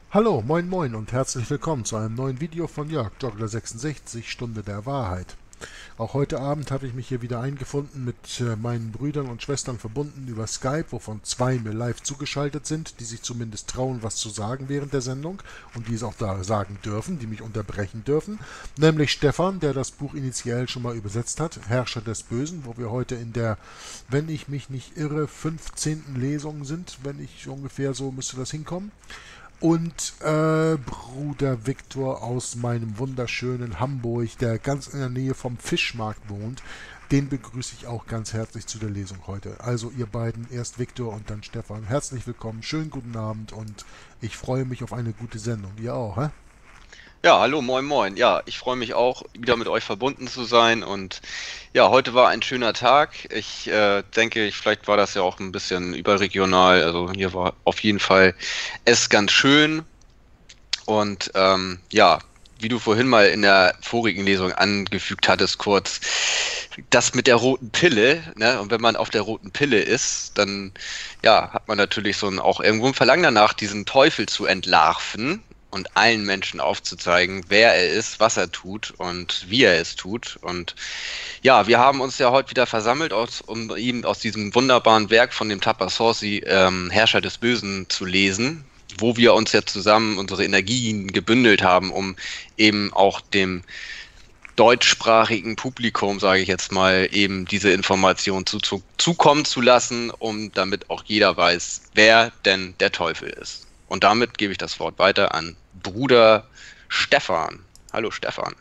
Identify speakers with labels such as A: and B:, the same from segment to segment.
A: Hallo, moin moin und herzlich willkommen zu einem neuen Video von Jörg, Joggler66, Stunde der Wahrheit. Auch heute Abend habe ich mich hier wieder eingefunden, mit meinen Brüdern und Schwestern verbunden über Skype, wovon zwei mir live zugeschaltet sind, die sich zumindest trauen, was zu sagen während der Sendung und die es auch da sagen dürfen, die mich unterbrechen dürfen. Nämlich Stefan, der das Buch initiell schon mal übersetzt hat, Herrscher des Bösen, wo wir heute in der, wenn ich mich nicht irre, 15. Lesung sind, wenn ich ungefähr so müsste das hinkommen. Und Bruder Viktor aus meinem wunderschönen Hamburg, der ganz in der Nähe vom Fischmarkt wohnt, den begrüße ich auch ganz herzlich zu der Lesung heute. Also ihr beiden, erst Viktor und dann Stefan, herzlich willkommen, schönen guten Abend und ich freue mich auf eine gute Sendung. Ihr auch, hä?
B: Ja, hallo, moin, moin. Ja, ich freue mich auch, wieder mit euch verbunden zu sein. Und ja, heute war ein schöner Tag. Ich denke, vielleicht war das ja auch ein bisschen überregional. Also hier war auf jeden Fall es ganz schön. Und ja, wie du vorhin mal in der vorigen Lesung angefügt hattest, kurz, das mit der roten Pille, ne? Und wenn man auf der roten Pille ist, dann ja, hat man natürlich so auch irgendwo ein Verlangen danach, diesen Teufel zu entlarven und allen Menschen aufzuzeigen, wer er ist, was er tut und wie er es tut. Und ja, wir haben uns ja heute wieder versammelt, um eben aus diesem wunderbaren Werk von dem Tapassorsi, Herrscher des Bösen, zu lesen, wo wir uns ja zusammen unsere Energien gebündelt haben, um eben auch dem deutschsprachigen Publikum, sage ich jetzt mal, eben diese Information zukommen zu lassen, um damit auch jeder weiß, wer denn der Teufel ist. Und damit gebe ich das Wort weiter an Bruder Stefan. Hallo Stefan.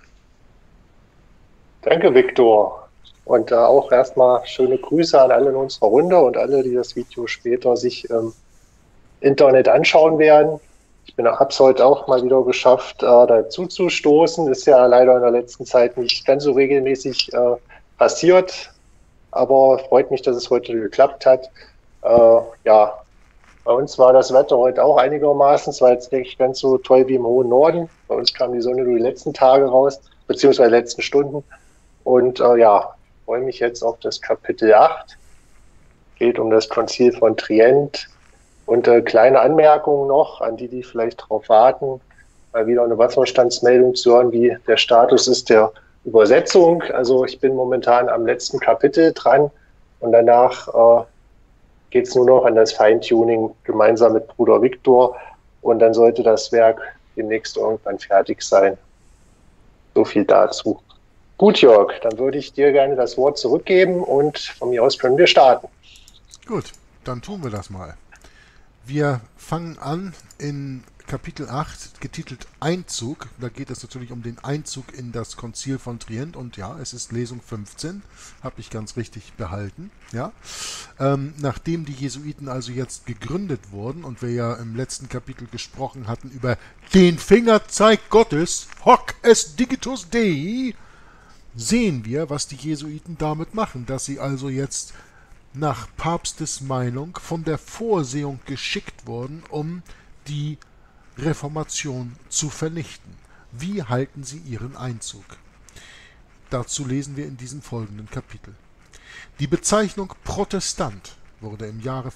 C: Danke, Viktor. Und auch erstmal schöne Grüße an alle in unserer Runde und alle, die das Video später sich im Internet anschauen werden. Ich habe es heute auch mal wieder geschafft, dazu zu stoßen. Ist ja leider in der letzten Zeit nicht ganz so regelmäßig passiert. Aber freut mich, dass es heute geklappt hat. Ja, bei uns war das Wetter heute auch einigermaßen. Es war jetzt nicht ganz so toll wie im hohen Norden. Bei uns kam die Sonne nur die letzten Tage raus, beziehungsweise die letzten Stunden. Und ja, freue mich jetzt auf das Kapitel 8. Geht um das Konzil von Trient. Und kleine Anmerkungen noch an die, die vielleicht darauf warten, mal wieder eine Wasserstandsmeldung zu hören, wie der Status ist der Übersetzung. Also ich bin momentan am letzten Kapitel dran und danach geht es nur noch an das Feintuning gemeinsam mit Bruder Viktor und dann sollte das Werk demnächst irgendwann fertig sein. So viel dazu. Gut, Jörg, dann würde ich dir gerne das Wort zurückgeben und von mir aus können wir starten.
A: Gut, dann tun wir das mal. Wir fangen an in Kapitel 8, getitelt Einzug. Da geht es natürlich um den Einzug in das Konzil von Trient. Und ja, es ist Lesung 15, habe ich ganz richtig behalten. Ja? Nachdem die Jesuiten also jetzt gegründet wurden und wir ja im letzten Kapitel gesprochen hatten über den Fingerzeig Gottes, hoc est digitus Dei, sehen wir, was die Jesuiten damit machen, dass sie also jetzt nach Papstes Meinung von der Vorsehung geschickt wurden, um die Reformation zu vernichten. Wie halten sie ihren Einzug? Dazu lesen wir in diesem folgenden Kapitel. Die Bezeichnung Protestant wurde im Jahre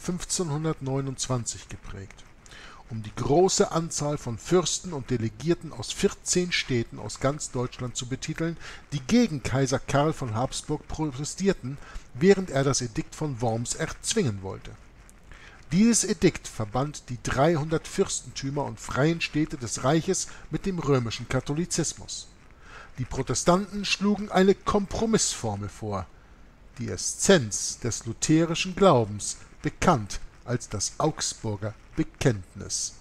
A: 1529 geprägt, um die große Anzahl von Fürsten und Delegierten aus 14 Städten aus ganz Deutschland zu betiteln, die gegen Kaiser Karl von Habsburg protestierten, während er das Edikt von Worms erzwingen wollte. Dieses Edikt verband die 300 Fürstentümer und freien Städte des Reiches mit dem römischen Katholizismus. Die Protestanten schlugen eine Kompromissformel vor, die Essenz des lutherischen Glaubens, bekannt als das Augsburger Bekenntnis.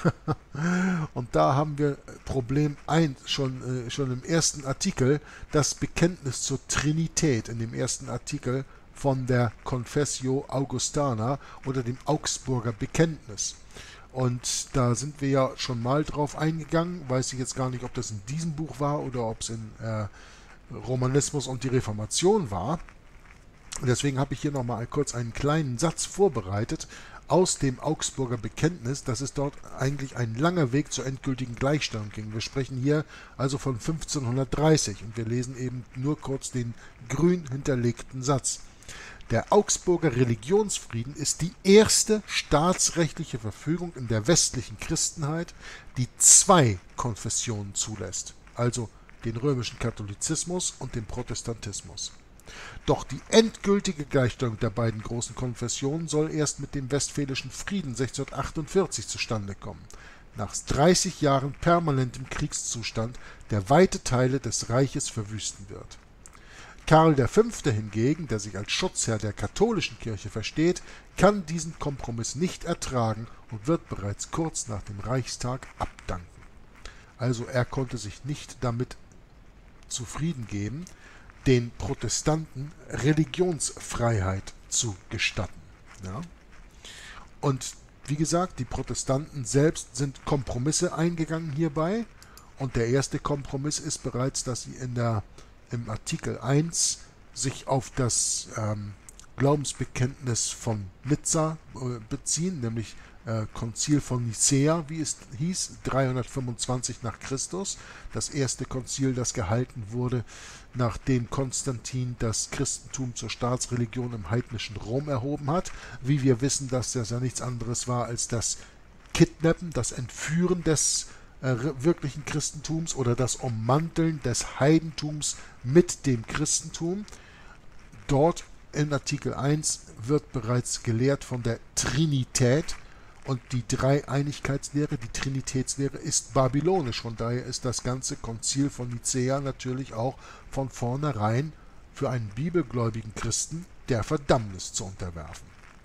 A: Und da haben wir Problem 1 schon im ersten Artikel, das Bekenntnis zur Trinität in dem ersten Artikel von der Confessio Augustana oder dem Augsburger Bekenntnis. Und da sind wir ja schon mal drauf eingegangen, weiß ich jetzt gar nicht, ob das in diesem Buch war oder ob es in Romanismus und die Reformation war. Und deswegen habe ich hier nochmal kurz einen kleinen Satz vorbereitet aus dem Augsburger Bekenntnis, dass es dort eigentlich ein langer Weg zur endgültigen Gleichstellung ging. Wir sprechen hier also von 1530 und wir lesen eben nur kurz den grün hinterlegten Satz. Der Augsburger Religionsfrieden ist die erste staatsrechtliche Verfügung in der westlichen Christenheit, die zwei Konfessionen zulässt, also den römischen Katholizismus und den Protestantismus. Doch die endgültige Gleichstellung der beiden großen Konfessionen soll erst mit dem Westfälischen Frieden 1648 zustande kommen, nach 30 Jahren permanentem Kriegszustand, der weite Teile des Reiches verwüsten wird. Karl V. hingegen, der sich als Schutzherr der katholischen Kirche versteht, kann diesen Kompromiss nicht ertragen und wird bereits kurz nach dem Reichstag abdanken. Also er konnte sich nicht damit zufrieden geben, den Protestanten Religionsfreiheit zu gestatten. Ja? Und wie gesagt, die Protestanten selbst sind Kompromisse eingegangen hierbei. Und der erste Kompromiss ist bereits, dass sie im Artikel 1 sich auf das Glaubensbekenntnis von Nizza beziehen, nämlich Konzil von Nicäa, wie es hieß, 325 nach Christus, das erste Konzil, das gehalten wurde, nachdem Konstantin das Christentum zur Staatsreligion im heidnischen Rom erhoben hat. Wie wir wissen, dass das ja nichts anderes war als das Kidnappen, das Entführen des wirklichen Christentums oder das Ummanteln des Heidentums mit dem Christentum. Dort in Artikel 1 wird bereits gelehrt von der Trinität, und die Dreieinigkeitslehre, die Trinitätslehre ist babylonisch. Von daher ist das ganze Konzil von Nicäa natürlich auch von vornherein für einen bibelgläubigen Christen der Verdammnis zu unterwerfen.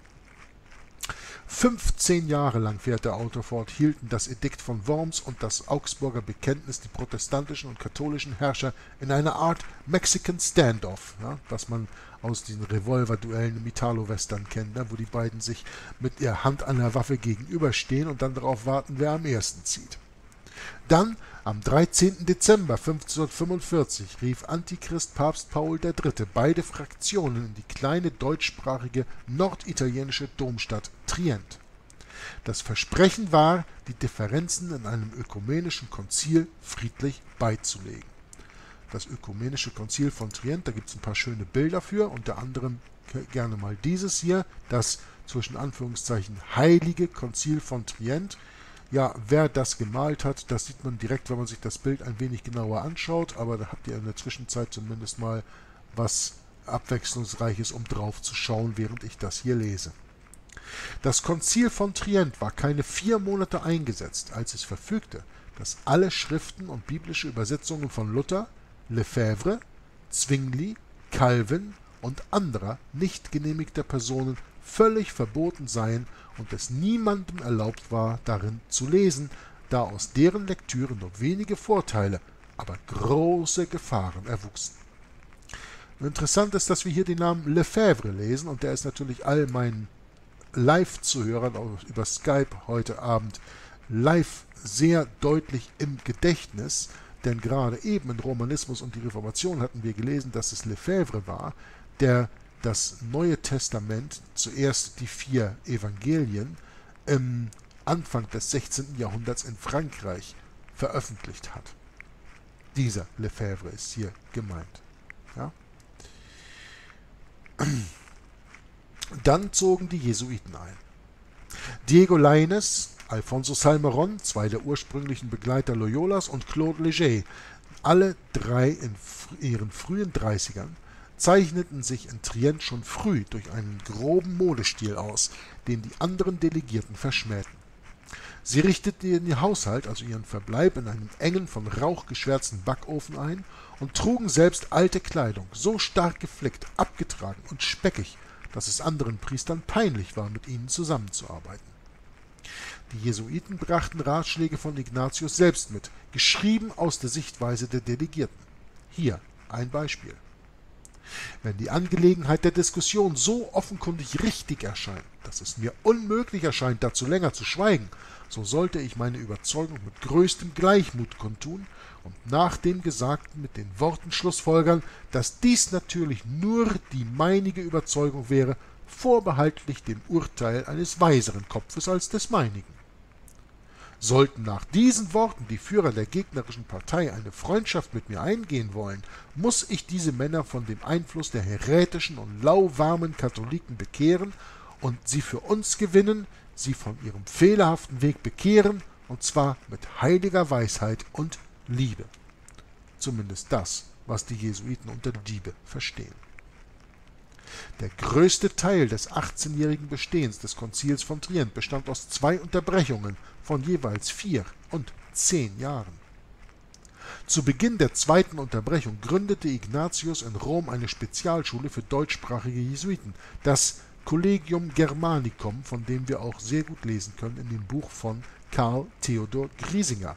A: 15 Jahre lang, fährt der Autor fort, hielten das Edikt von Worms und das Augsburger Bekenntnis die protestantischen und katholischen Herrscher in einer Art Mexican Standoff, ja, was man aus diesen Revolverduellen im Italo-Western kennt, wo die beiden sich mit der Hand an der Waffe gegenüberstehen und dann darauf warten, wer am ersten zieht. Dann, am 13. Dezember 1545, rief Antichrist Papst Paul III. Beide Fraktionen in die kleine deutschsprachige norditalienische Domstadt Trient. Das Versprechen war, die Differenzen in einem ökumenischen Konzil friedlich beizulegen. Das ökumenische Konzil von Trient, da gibt es ein paar schöne Bilder für, unter anderem gerne mal dieses hier, das zwischen Anführungszeichen heilige Konzil von Trient. Ja, wer das gemalt hat, das sieht man direkt, wenn man sich das Bild ein wenig genauer anschaut, aber da habt ihr in der Zwischenzeit zumindest mal was Abwechslungsreiches, um drauf zu schauen, während ich das hier lese. Das Konzil von Trient war keine 4 Monate eingesetzt, als es verfügte, dass alle Schriften und biblische Übersetzungen von Luther, Lefebvre, Zwingli, Calvin und anderer nicht genehmigter Personen völlig verboten seien und es niemandem erlaubt war, darin zu lesen, da aus deren Lektüre nur wenige Vorteile, aber große Gefahren erwuchsen. Interessant ist, dass wir hier den Namen Lefebvre lesen, und der ist natürlich all meinen Live-Zuhörern über Skype heute Abend live sehr deutlich im Gedächtnis, denn gerade eben im Romanismus und die Reformation hatten wir gelesen, dass es Lefebvre war, der das Neue Testament, zuerst die 4 Evangelien, im Anfang des 16. Jahrhunderts in Frankreich veröffentlicht hat. Dieser Lefebvre ist hier gemeint. Ja? Dann zogen die Jesuiten ein. Diego Lainez, Alfonso Salmeron, 2 der ursprünglichen Begleiter Loyolas, und Claude Leger, alle 3 in ihren frühen 30ern, zeichneten sich in Trient schon früh durch einen groben Modestil aus, den die anderen Delegierten verschmähten. Sie richteten ihren Haushalt, also ihren Verbleib, in einem engen, von Rauch geschwärzten Backofen ein und trugen selbst alte Kleidung, so stark geflickt, abgetragen und speckig, dass es anderen Priestern peinlich war, mit ihnen zusammenzuarbeiten. Die Jesuiten brachten Ratschläge von Ignatius selbst mit, geschrieben aus der Sichtweise der Delegierten. Hier ein Beispiel. Wenn die Angelegenheit der Diskussion so offenkundig richtig erscheint, dass es mir unmöglich erscheint, dazu länger zu schweigen, so sollte ich meine Überzeugung mit größtem Gleichmut kundtun und nach dem Gesagten mit den Worten schlussfolgern, dass dies natürlich nur die meinige Überzeugung wäre, vorbehaltlich dem Urteil eines weiseren Kopfes als des meinigen. Sollten nach diesen Worten die Führer der gegnerischen Partei eine Freundschaft mit mir eingehen wollen, muss ich diese Männer von dem Einfluss der herätischen und lauwarmen Katholiken bekehren und sie für uns gewinnen, sie von ihrem fehlerhaften Weg bekehren, und zwar mit heiliger Weisheit und Liebe. Zumindest das, was die Jesuiten unter Liebe verstehen. Der größte Teil des 18-jährigen Bestehens des Konzils von Trient bestand aus 2 Unterbrechungen von jeweils 4 und 10 Jahren. Zu Beginn der 2. Unterbrechung gründete Ignatius in Rom eine Spezialschule für deutschsprachige Jesuiten, das Collegium Germanicum, von dem wir auch sehr gut lesen können in dem Buch von Karl Theodor Griesinger.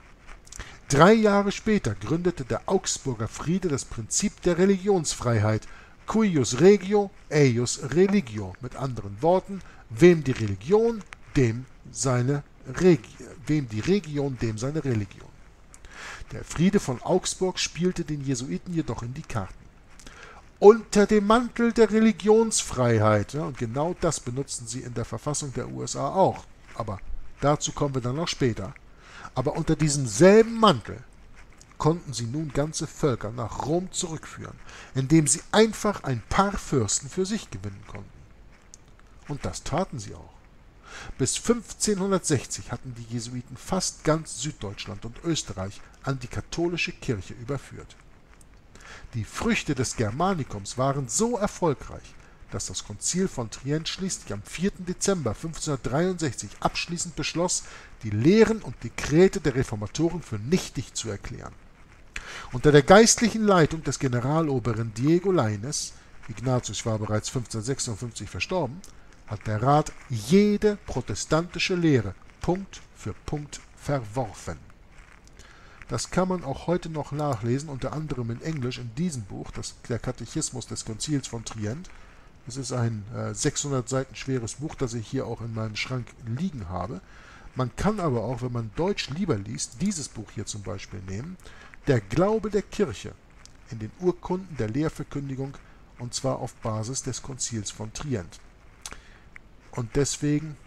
A: 3 Jahre später gründete der Augsburger Friede das Prinzip der Religionsfreiheit, cuius regio, eius religio, mit anderen Worten, wem die Religion, dem seine Religion. Der Friede von Augsburg spielte den Jesuiten jedoch in die Karten. Unter dem Mantel der Religionsfreiheit, ja, und genau das benutzen sie in der Verfassung der USA auch, aber dazu kommen wir dann noch später, aber unter diesem selben Mantel konnten sie nun ganze Völker nach Rom zurückführen, indem sie einfach ein paar Fürsten für sich gewinnen konnten. Und das taten sie auch. Bis 1560 hatten die Jesuiten fast ganz Süddeutschland und Österreich an die katholische Kirche überführt. Die Früchte des Germanikums waren so erfolgreich, dass das Konzil von Trient schließlich am 4. Dezember 1563 abschließend beschloss, die Lehren und Dekrete der Reformatoren für nichtig zu erklären. Unter der geistlichen Leitung des Generaloberen Diego Lainez, Ignatius war bereits 1556 verstorben, hat der Rat jede protestantische Lehre Punkt für Punkt verworfen. Das kann man auch heute noch nachlesen, unter anderem in Englisch in diesem Buch, der Katechismus des Konzils von Trient. Es ist ein 600 Seiten schweres Buch, das ich hier auch in meinem Schrank liegen habe. Man kann aber auch, wenn man Deutsch lieber liest, dieses Buch hier zum Beispiel nehmen, Der Glaube der Kirche in den Urkunden der Lehrverkündigung, und zwar auf Basis des Konzils von Trient. Und deswegen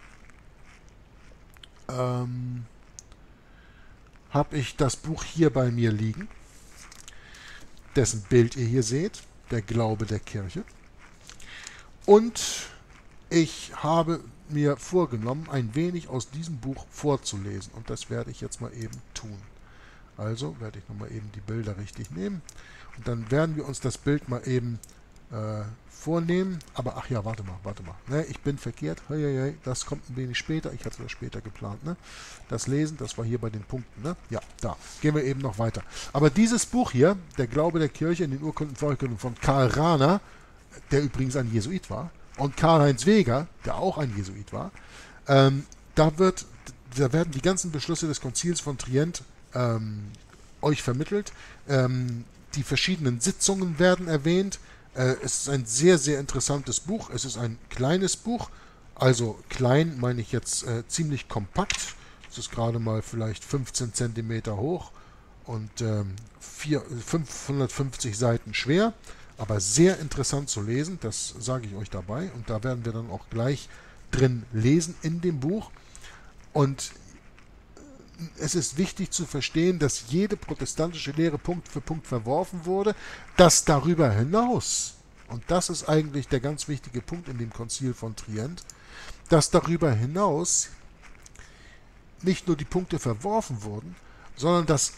A: habe ich das Buch hier bei mir liegen, dessen Bild ihr hier seht, Der Glaube der Kirche. Und ich habe mir vorgenommen, ein wenig aus diesem Buch vorzulesen. Und das werde ich jetzt mal eben tun. Also werde ich nochmal eben die Bilder richtig nehmen. Und dann werden wir uns das Bild mal eben vornehmen. Aber ach ja, warte mal. Ne, ich bin verkehrt. Das kommt ein wenig später. Ich hatte das später geplant. Ne? Das Lesen, das war hier bei den Punkten. Ne? Ja, da. Gehen wir eben noch weiter. Aber dieses Buch hier, Der Glaube der Kirche in den Urkunden von Karl Rahner, der übrigens ein Jesuit war, und Karl-Heinz Weger, der auch ein Jesuit war, da werden die ganzen Beschlüsse des Konzils von Trient euch vermittelt. Die verschiedenen Sitzungen werden erwähnt. Es ist ein sehr, sehr interessantes Buch. Es ist ein kleines Buch, also klein meine ich jetzt ziemlich kompakt. Es ist gerade mal vielleicht 15 cm hoch und 550 Seiten schwer, aber sehr interessant zu lesen, das sage ich euch dabei. Und da werden wir dann auch gleich drin lesen in dem Buch. Und es ist wichtig zu verstehen, dass jede protestantische Lehre Punkt für Punkt verworfen wurde, dass darüber hinaus, und das ist eigentlich der ganz wichtige Punkt in dem Konzil von Trient, dass darüber hinaus nicht nur die Punkte verworfen wurden, sondern dass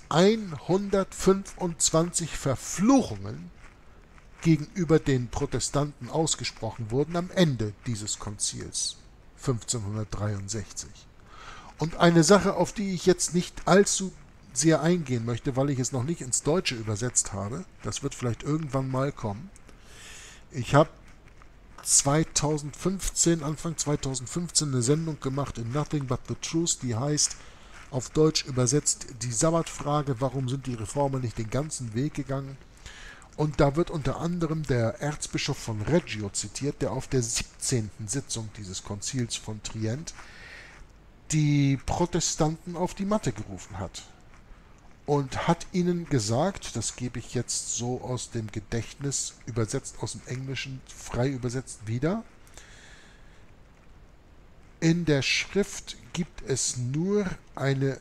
A: 125 Verfluchungen gegenüber den Protestanten ausgesprochen wurden am Ende dieses Konzils 1563. Und eine Sache, auf die ich jetzt nicht allzu sehr eingehen möchte, weil ich es noch nicht ins Deutsche übersetzt habe, das wird vielleicht irgendwann mal kommen. Ich habe Anfang 2015 eine Sendung gemacht in Nothing But the Truth, die heißt, auf Deutsch übersetzt, die Sabbatfrage, warum sind die Reformer nicht den ganzen Weg gegangen? Und da wird unter anderem der Erzbischof von Reggio zitiert, der auf der 17. Sitzung dieses Konzils von Trient die Protestanten auf die Matte gerufen hat und hat ihnen gesagt, das gebe ich jetzt so aus dem Gedächtnis übersetzt, aus dem Englischen frei übersetzt wieder, In der Schrift gibt es nur eine,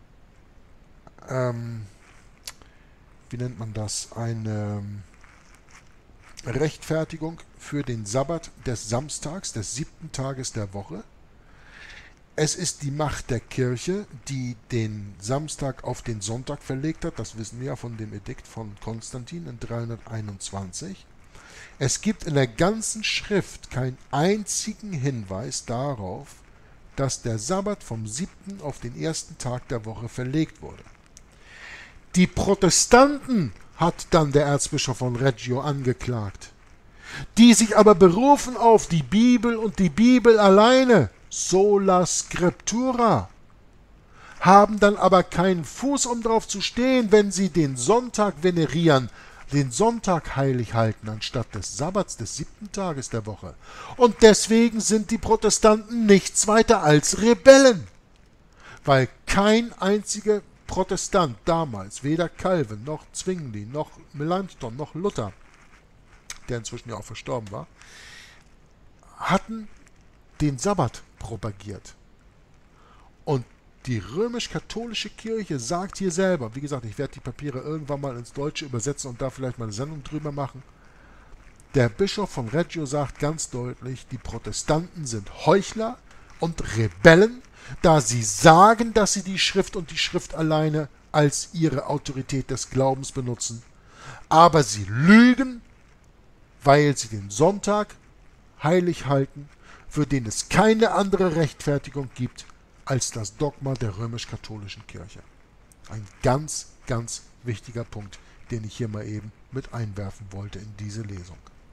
A: wie nennt man das, eine Rechtfertigung für den Sabbat des Samstags, des 7. Tages der Woche. Es ist die Macht der Kirche, die den Samstag auf den Sonntag verlegt hat. Das wissen wir ja von dem Edikt von Konstantin in 321. Es gibt in der ganzen Schrift keinen einzigen Hinweis darauf, dass der Sabbat vom 7. auf den 1. Tag der Woche verlegt wurde. Die Protestanten hat dann der Erzbischof von Reggio angeklagt, die sich aber berufen auf die Bibel und die Bibel alleine, sola scriptura, haben dann aber keinen Fuß, um drauf zu stehen, wenn sie den Sonntag venerieren, den Sonntag heilig halten, anstatt des Sabbats des 7. Tages der Woche. Und deswegen sind die Protestanten nichts weiter als Rebellen, weil kein einziger Protestant damals, weder Calvin, noch Zwingli, noch Melanchthon, noch Luther, der inzwischen ja auch verstorben war, hatten den Sabbat propagiert. Und die römisch-katholische Kirche sagt hier selber, wie gesagt, ich werde die Papiere irgendwann mal ins Deutsche übersetzen und da vielleicht mal eine Sendung drüber machen. Der Bischof von Reggio sagt ganz deutlich, die Protestanten sind Heuchler und Rebellen, da sie sagen, dass sie die Schrift und die Schrift alleine als ihre Autorität des Glaubens benutzen. Aber sie lügen, weil sie den Sonntag heilig halten, für den es keine andere Rechtfertigung gibt als das Dogma der römisch-katholischen Kirche. Ein ganz, ganz wichtiger Punkt, den ich hier mal eben mit einwerfen wollte in diese Lesung.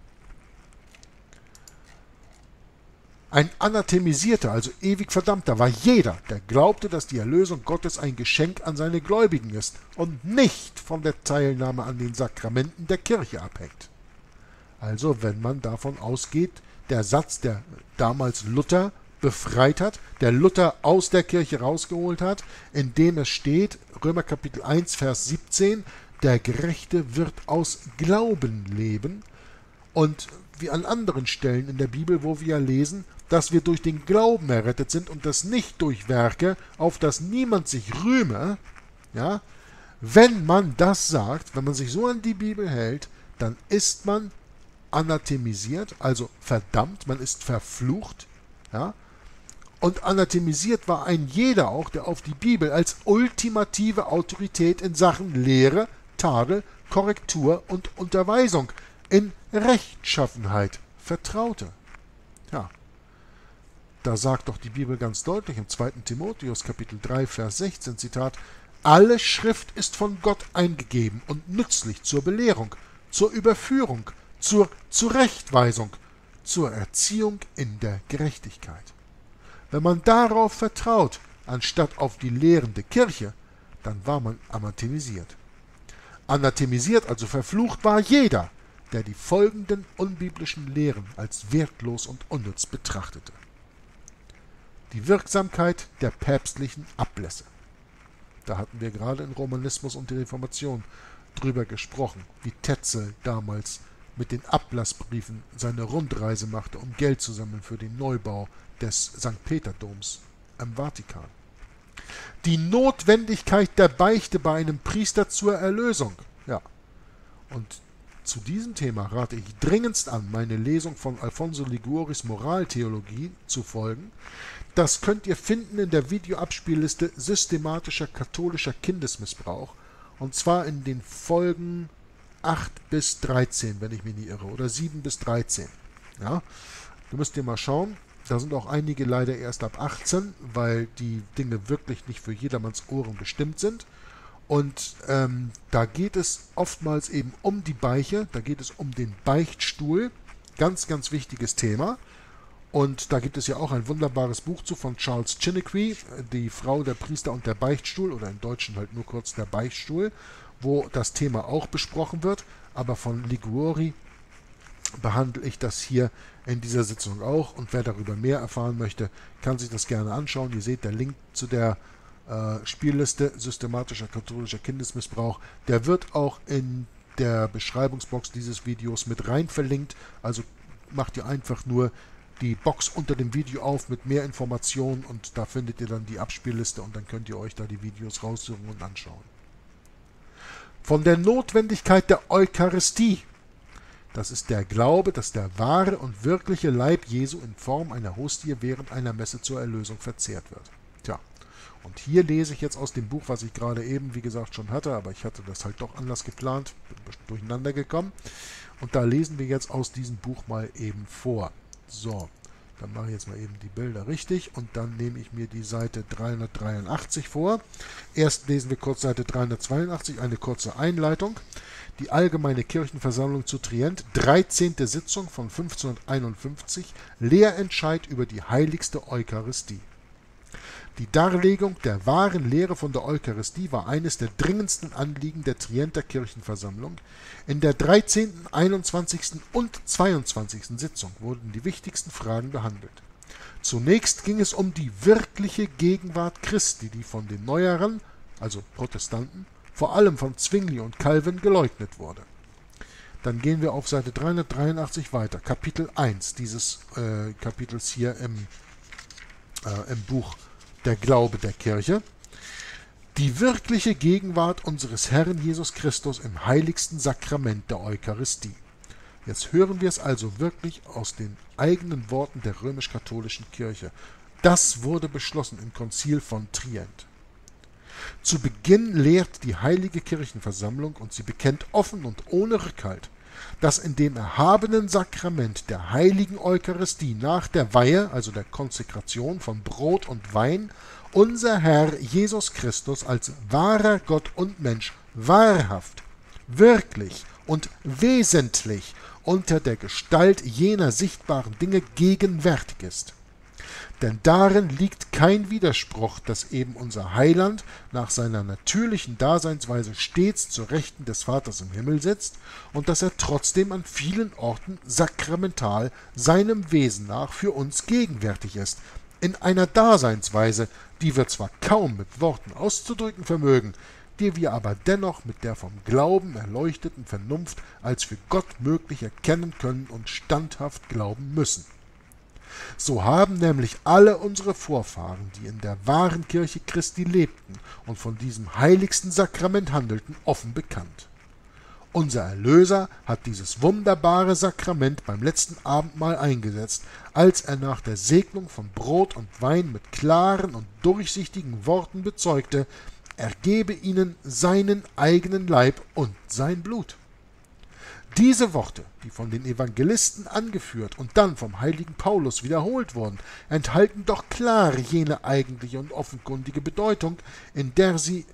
A: Ein anathemisierter, also ewig verdammter, war jeder, der glaubte, dass die Erlösung Gottes ein Geschenk an seine Gläubigen ist und nicht von der Teilnahme an den Sakramenten der Kirche abhängt. Also wenn man davon ausgeht, der Satz, der damals Luther befreit hat, der Luther aus der Kirche rausgeholt hat, indem es steht, Römer Kapitel 1, Vers 17, der Gerechte wird aus Glauben leben. Und wie an anderen Stellen in der Bibel, wo wir lesen, dass wir durch den Glauben errettet sind und das nicht durch Werke, auf das niemand sich rühme, ja, wenn man das sagt, wenn man sich so an die Bibel hält, dann ist man anathemisiert, also verdammt, man ist verflucht, ja. Und anathemisiert war ein jeder auch, der auf die Bibel als ultimative Autorität in Sachen Lehre, Tadel, Korrektur und Unterweisung in Rechtschaffenheit vertraute. Ja, da sagt doch die Bibel ganz deutlich im 2. Timotheus Kapitel 3, Vers 16, Zitat, alle Schrift ist von Gott eingegeben und nützlich zur Belehrung, zur Überführung, zur Zurechtweisung, zur Erziehung in der Gerechtigkeit. Wenn man darauf vertraut, anstatt auf die lehrende Kirche, dann war man anathemisiert. Anathemisiert, also verflucht, war jeder, der die folgenden unbiblischen Lehren als wertlos und unnütz betrachtete. Die Wirksamkeit der päpstlichen Ablässe. Da hatten wir gerade in Romanismus und der Reformation drüber gesprochen, wie Tetzel damals mit den Ablassbriefen seine Rundreise machte, um Geld zu sammeln für den Neubau des St. Peterdoms im Vatikan. Die Notwendigkeit der Beichte bei einem Priester zur Erlösung. Ja, und zu diesem Thema rate ich dringendst an, meine Lesung von Alfonso Liguoris Moraltheologie zu folgen. Das könnt ihr finden in der Videoabspielliste Systematischer katholischer Kindesmissbrauch, und zwar in den Folgen 8 bis 13, wenn ich mich nicht irre, oder 7 bis 13. Ja, du müsst dir mal schauen. Da sind auch einige leider erst ab 18, weil die Dinge wirklich nicht für jedermanns Ohren bestimmt sind. Und da geht es oftmals eben um die Beiche, da geht es um den Beichtstuhl. Ganz, ganz wichtiges Thema. Und da gibt es ja auch ein wunderbares Buch zu von Charles Chiniquy, die Frau, der Priester und der Beichtstuhl, oder im Deutschen halt nur kurz der Beichtstuhl, wo das Thema auch besprochen wird. Aber von Liguori behandle ich das hier in dieser Sitzung auch, und wer darüber mehr erfahren möchte, kann sich das gerne anschauen. Ihr seht, der Link zu der Spielliste Systematischer katholischer Kindesmissbrauch, der wird auch in der Beschreibungsbox dieses Videos mit rein verlinkt, also macht ihr einfach nur die Box unter dem Video auf mit mehr Informationen und da findet ihr dann die Abspielliste und dann könnt ihr euch da die Videos raussuchen und anschauen. Von der Notwendigkeit der Eucharistie. Das ist der Glaube, dass der wahre und wirkliche Leib Jesu in Form einer Hostie während einer Messe zur Erlösung verzehrt wird. Tja, und hier lese ich jetzt aus dem Buch, was ich gerade eben, wie gesagt, schon hatte, aber ich hatte das halt doch anders geplant, bin durcheinander gekommen. Und da lesen wir jetzt aus diesem Buch mal eben vor. So, dann mache ich jetzt mal eben die Bilder richtig und dann nehme ich mir die Seite 383 vor. Erst lesen wir kurz Seite 382, eine kurze Einleitung. Die Allgemeine Kirchenversammlung zu Trient, 13. Sitzung von 1551, Lehrentscheid über die heiligste Eucharistie. Die Darlegung der wahren Lehre von der Eucharistie war eines der dringendsten Anliegen der Trienter Kirchenversammlung. In der 13., 21. und 22. Sitzung wurden die wichtigsten Fragen behandelt. Zunächst ging es um die wirkliche Gegenwart Christi, die von den Neueren, also Protestanten, vor allem von Zwingli und Calvin geleugnet wurde. Dann gehen wir auf Seite 383 weiter, Kapitel 1 dieses Kapitels hier im Buch Der Glaube der Kirche. Die wirkliche Gegenwart unseres Herrn Jesus Christus im heiligsten Sakrament der Eucharistie. Jetzt hören wir es also wirklich aus den eigenen Worten der römisch-katholischen Kirche. Das wurde beschlossen im Konzil von Trient. Zu Beginn lehrt die Heilige Kirchenversammlung und sie bekennt offen und ohne Rückhalt, dass in dem erhabenen Sakrament der heiligen Eucharistie nach der Weihe, also der Konsekration von Brot und Wein, unser Herr Jesus Christus als wahrer Gott und Mensch wahrhaft, wirklich und wesentlich unter der Gestalt jener sichtbaren Dinge gegenwärtig ist. Denn darin liegt kein Widerspruch, dass eben unser Heiland nach seiner natürlichen Daseinsweise stets zur Rechten des Vaters im Himmel sitzt und dass er trotzdem an vielen Orten sakramental seinem Wesen nach für uns gegenwärtig ist, in einer Daseinsweise, die wir zwar kaum mit Worten auszudrücken vermögen, die wir aber dennoch mit der vom Glauben erleuchteten Vernunft als für Gott möglich erkennen können und standhaft glauben müssen. So haben nämlich alle unsere Vorfahren, die in der wahren Kirche Christi lebten und von diesem heiligsten Sakrament handelten, offen bekannt. Unser Erlöser hat dieses wunderbare Sakrament beim letzten Abendmahl eingesetzt, als er nach der Segnung von Brot und Wein mit klaren und durchsichtigen Worten bezeugte, er gebe ihnen seinen eigenen Leib und sein Blut. Diese Worte, die von den Evangelisten angeführt und dann vom heiligen Paulus wiederholt wurden, enthalten doch klar jene eigentliche und offenkundige Bedeutung, in der sie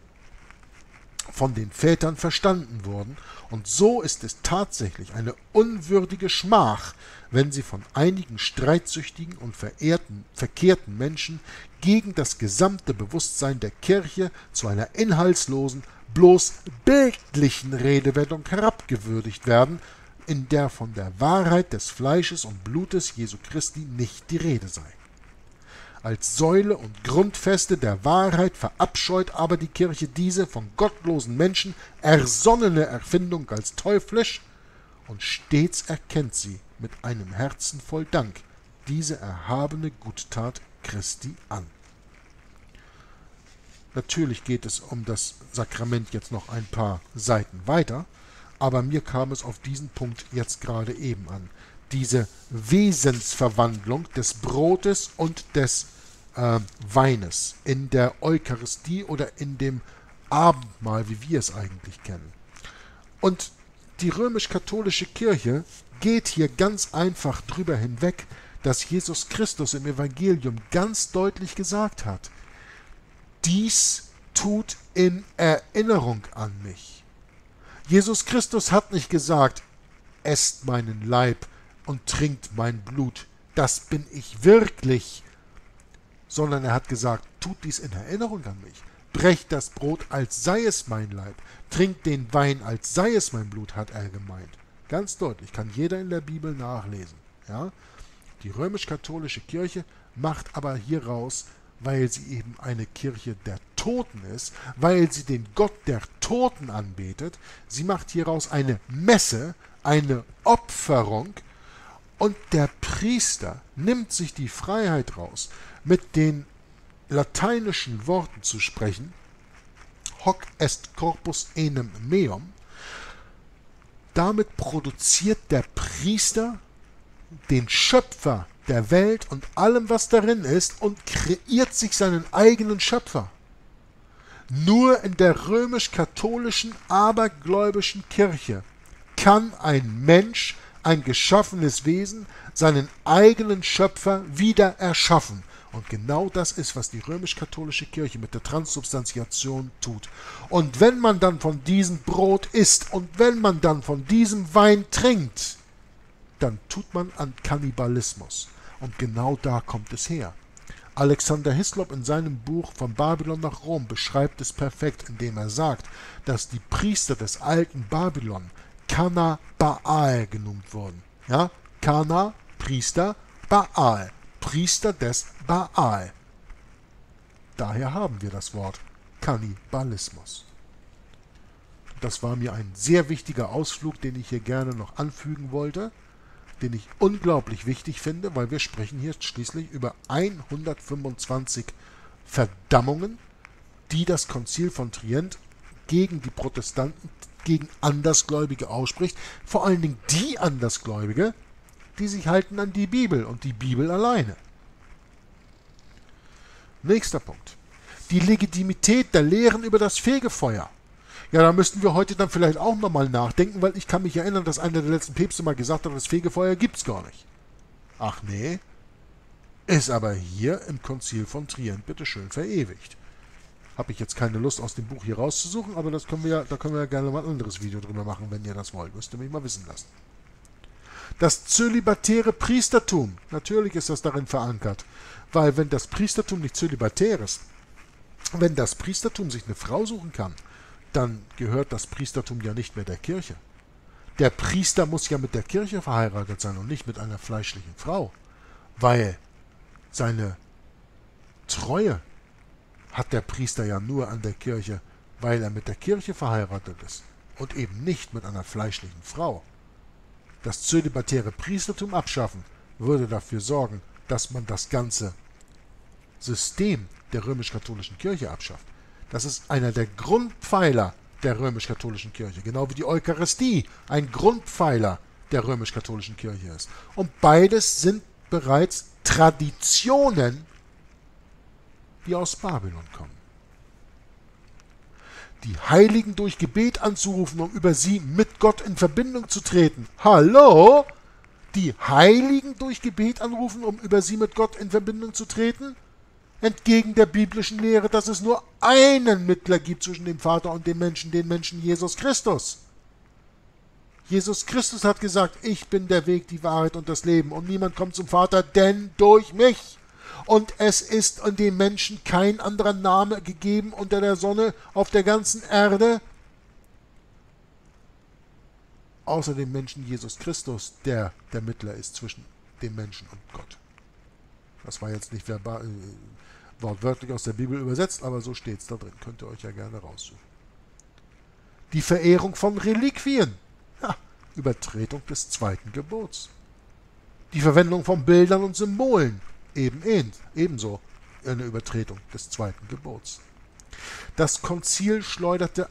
A: von den Vätern verstanden wurden, und so ist es tatsächlich eine unwürdige Schmach, wenn sie von einigen streitsüchtigen und verkehrten Menschen gegen das gesamte Bewusstsein der Kirche zu einer inhaltslosen, bloß bildlichen Redewendung herabgewürdigt werden, in der von der Wahrheit des Fleisches und Blutes Jesu Christi nicht die Rede sei. Als Säule und Grundfeste der Wahrheit verabscheut aber die Kirche diese von gottlosen Menschen ersonnene Erfindung als teuflisch, und stets erkennt sie mit einem Herzen voll Dank diese erhabene Guttat Christi an. Natürlich geht es um das Sakrament jetzt noch ein paar Seiten weiter, aber mir kam es auf diesen Punkt jetzt gerade eben an. Diese Wesensverwandlung des Brotes und des Weines in der Eucharistie oder in dem Abendmahl, wie wir es eigentlich kennen. Und die römisch-katholische Kirche geht hier ganz einfach drüber hinweg, dass Jesus Christus im Evangelium ganz deutlich gesagt hat: Dies tut in Erinnerung an mich. Jesus Christus hat nicht gesagt, esst meinen Leib und trinkt mein Blut, das bin ich wirklich, sondern er hat gesagt, tut dies in Erinnerung an mich. Brecht das Brot, als sei es mein Leib, trinkt den Wein, als sei es mein Blut, hat er gemeint. Ganz deutlich, kann jeder in der Bibel nachlesen. Ja? Die römisch-katholische Kirche macht aber hieraus, weil sie eben eine Kirche der Toten ist, weil sie den Gott der Toten anbetet, sie macht hieraus eine Messe, eine Opferung, Und der Priester nimmt sich die Freiheit raus, mit den lateinischen Worten zu sprechen, hoc est corpus enim meum. Damit produziert der Priester den Schöpfer der Welt und allem, was darin ist, und kreiert sich seinen eigenen Schöpfer. Nur in der römisch-katholischen, abergläubischen Kirche kann ein Mensch, ein geschaffenes Wesen, seinen eigenen Schöpfer wieder erschaffen. Und genau das ist, was die römisch-katholische Kirche mit der Transsubstantiation tut. Und wenn man dann von diesem Brot isst und wenn man dann von diesem Wein trinkt, dann tut man an Kannibalismus. Und genau da kommt es her. Alexander Hislop in seinem Buch Von Babylon nach Rom beschreibt es perfekt, indem er sagt, dass die Priester des alten Babylon Kana Baal genannt wurden. Ja? Kana, Priester, Baal, Priester des Baal. Daher haben wir das Wort Kannibalismus. Das war mir ein sehr wichtiger Ausflug, den ich hier gerne noch anfügen wollte, den ich unglaublich wichtig finde, weil wir sprechen hier schließlich über 125 Verdammungen, die das Konzil von Trient gegen die Protestanten, gegen Andersgläubige ausspricht, vor allen Dingen die Andersgläubige, die sich halten an die Bibel und die Bibel alleine. Nächster Punkt. Die Legitimität der Lehren über das Fegefeuer. Ja, da müssten wir heute dann vielleicht auch nochmal nachdenken, weil ich kann mich erinnern, dass einer der letzten Päpste mal gesagt hat, das Fegefeuer gibt's gar nicht. Ach nee, ist aber hier im Konzil von Trient bitteschön verewigt. Habe ich jetzt keine Lust, aus dem Buch hier rauszusuchen, aber da können wir ja gerne mal ein anderes Video drüber machen, wenn ihr das wollt. Müsst ihr mich mal wissen lassen. Das zölibatäre Priestertum, natürlich ist das darin verankert, weil wenn das Priestertum nicht zölibatär ist, wenn das Priestertum sich eine Frau suchen kann, dann gehört das Priestertum ja nicht mehr der Kirche. Der Priester muss ja mit der Kirche verheiratet sein und nicht mit einer fleischlichen Frau, weil seine Treue hat der Priester ja nur an der Kirche, weil er mit der Kirche verheiratet ist und eben nicht mit einer fleischlichen Frau. Das zölibatäre Priestertum abschaffen würde dafür sorgen, dass man das ganze System der römisch-katholischen Kirche abschafft. Das ist einer der Grundpfeiler der römisch-katholischen Kirche, genau wie die Eucharistie ein Grundpfeiler der römisch-katholischen Kirche ist. Und beides sind bereits Traditionen, die aus Babylon kommen. Die Heiligen durch Gebet anzurufen, um über sie mit Gott in Verbindung zu treten. Hallo? Die Heiligen durch Gebet anrufen, um über sie mit Gott in Verbindung zu treten? Entgegen der biblischen Lehre, dass es nur einen Mittler gibt zwischen dem Vater und dem Menschen, den Menschen Jesus Christus. Jesus Christus hat gesagt, ich bin der Weg, die Wahrheit und das Leben und niemand kommt zum Vater, denn durch mich. Und es ist an dem Menschen kein anderer Name gegeben unter der Sonne auf der ganzen Erde, außer dem Menschen Jesus Christus, der der Mittler ist zwischen dem Menschen und Gott. Das war jetzt nicht wortwörtlich aus der Bibel übersetzt, aber so steht es da drin. Könnt ihr euch ja gerne raussuchen. Die Verehrung von Reliquien. Ja, Übertretung des zweiten Gebots. Die Verwendung von Bildern und Symbolen. Ebenso eine Übertretung des zweiten Gebots. Das Konzil schleuderte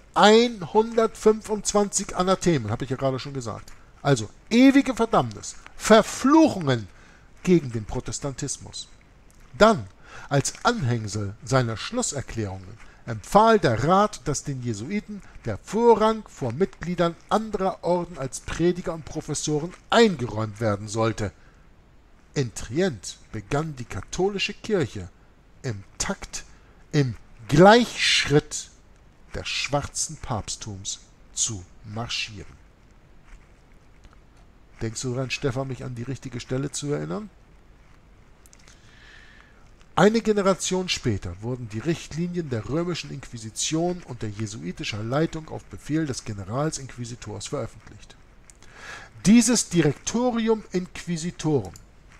A: 125 Anathemen, habe ich ja gerade schon gesagt. Also ewige Verdammnis, Verfluchungen gegen den Protestantismus. Dann, als Anhängsel seiner Schlusserklärungen, empfahl der Rat, dass den Jesuiten der Vorrang vor Mitgliedern anderer Orden als Prediger und Professoren eingeräumt werden sollte. In Trient begann die katholische Kirche im Takt, im Gleichschritt des schwarzen Papsttums zu marschieren. Denkst du daran, Stefan, mich an die richtige Stelle zu erinnern? Eine Generation später wurden die Richtlinien der römischen Inquisition unter jesuitischer Leitung auf Befehl des Generalinquisitors veröffentlicht. Dieses Directorium Inquisitorum,